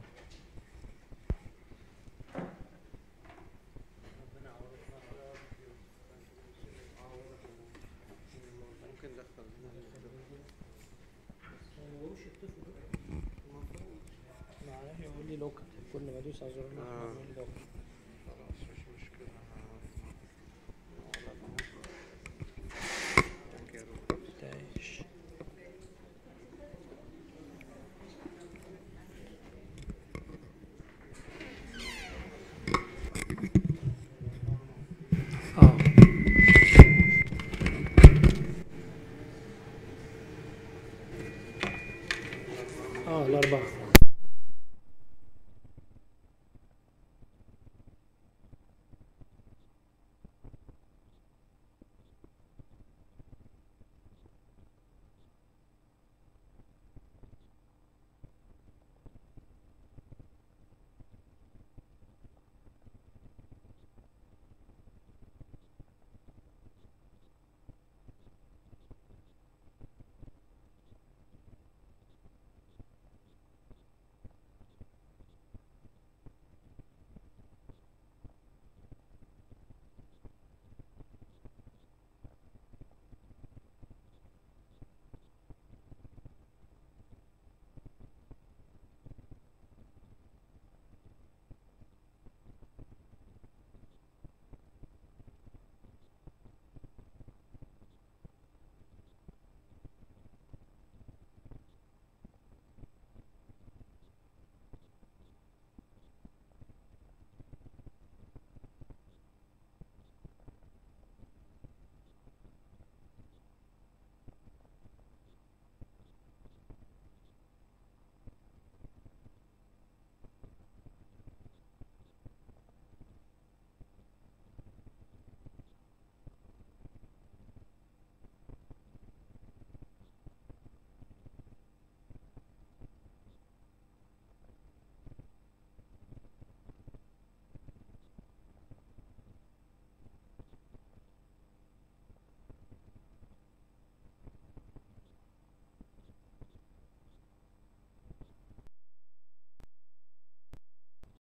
اه